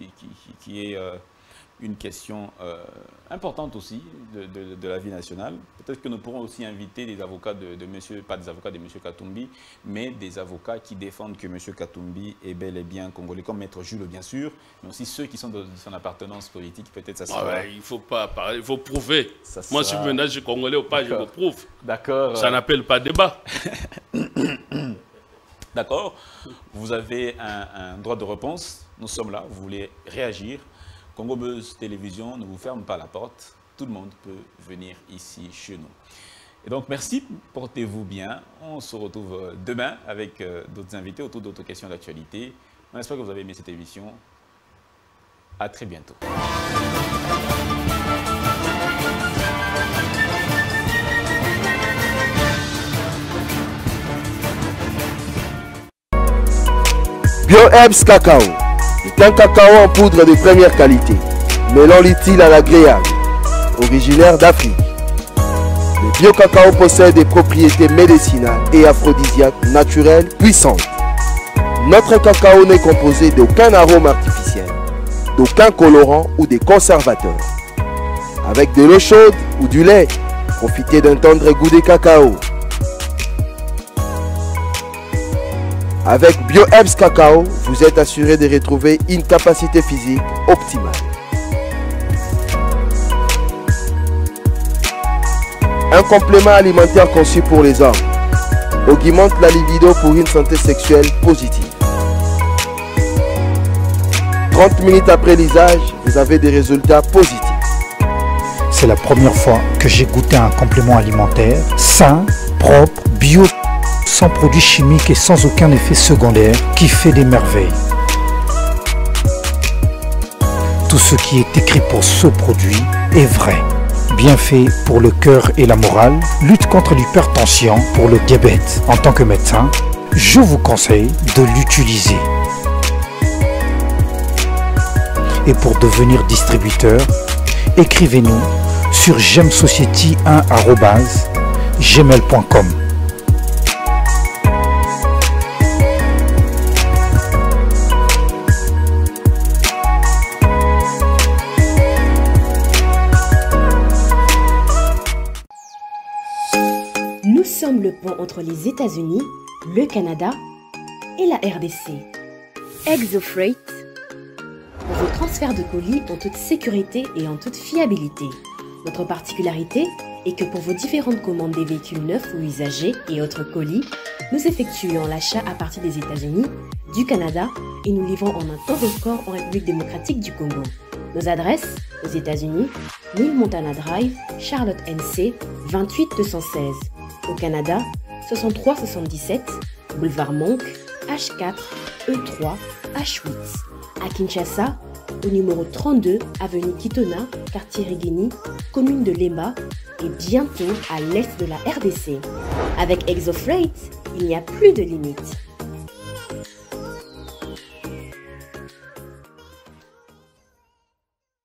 qui est une question importante aussi de la vie nationale. Peut-être que nous pourrons aussi inviter des avocats pas des avocats de M. Katumbi, mais des avocats qui défendent que M. Katumbi est bel et bien congolais, comme Maître Jules, bien sûr, mais aussi ceux qui sont de son appartenance politique. Peut-être ça sera... il ne faut pas parler, il faut prouver. Moi, si maintenant je suis congolais ou pas, je le prouve. D'accord. Ça n'appelle pas débat. D'accord. Vous avez un droit de réponse. Nous sommes là. Vous voulez réagir. Congo Buzz Télévision ne vous ferme pas la porte. Tout le monde peut venir ici chez nous. Et donc, merci. Portez-vous bien. On se retrouve demain avec d'autres invités autour d'autres questions d'actualité. On espère que vous avez aimé cette émission. À très bientôt. BioHerbs Cacao est un cacao en poudre de première qualité, mêlant l'utile à l'agréable, originaire d'Afrique. Le bio-cacao possède des propriétés médicinales et aphrodisiaques naturelles puissantes. Notre cacao n'est composé d'aucun arôme artificiel, d'aucun colorant ou des conservateurs. Avec de l'eau chaude ou du lait, profitez d'un tendre goût de cacao. Avec BioHerbs Cacao, vous êtes assuré de retrouver une capacité physique optimale. Un complément alimentaire conçu pour les hommes augmente la libido pour une santé sexuelle positive. 30 minutes après l'usage, vous avez des résultats positifs. C'est la première fois que j'ai goûté un complément alimentaire sain, propre, bio, sans produits chimiques et sans aucun effet secondaire, qui fait des merveilles. Tout ce qui est écrit pour ce produit est vrai. Bienfait pour le cœur et la morale, lutte contre l'hypertension, pour le diabète. En tant que médecin, je vous conseille de l'utiliser. Et pour devenir distributeur, écrivez-nous sur gemsociety1@gmail.com. le pont entre les États-Unis, le Canada et la RDC. ExoFreight, pour vos transferts de colis en toute sécurité et en toute fiabilité. Notre particularité est que pour vos différentes commandes des véhicules neufs ou usagés et autres colis, nous effectuons l'achat à partir des États-Unis, du Canada et nous livrons en un temps record en République démocratique du Congo. Nos adresses aux États-Unis, 1000 Montana Drive, Charlotte NC, 28216. Au Canada, 6377, Boulevard Monk, H4, E3, H8. À Kinshasa, au numéro 32, avenue Kitona, quartier Rigini, commune de Lemba et bientôt à l'est de la RDC. Avec ExoFreight, il n'y a plus de limites.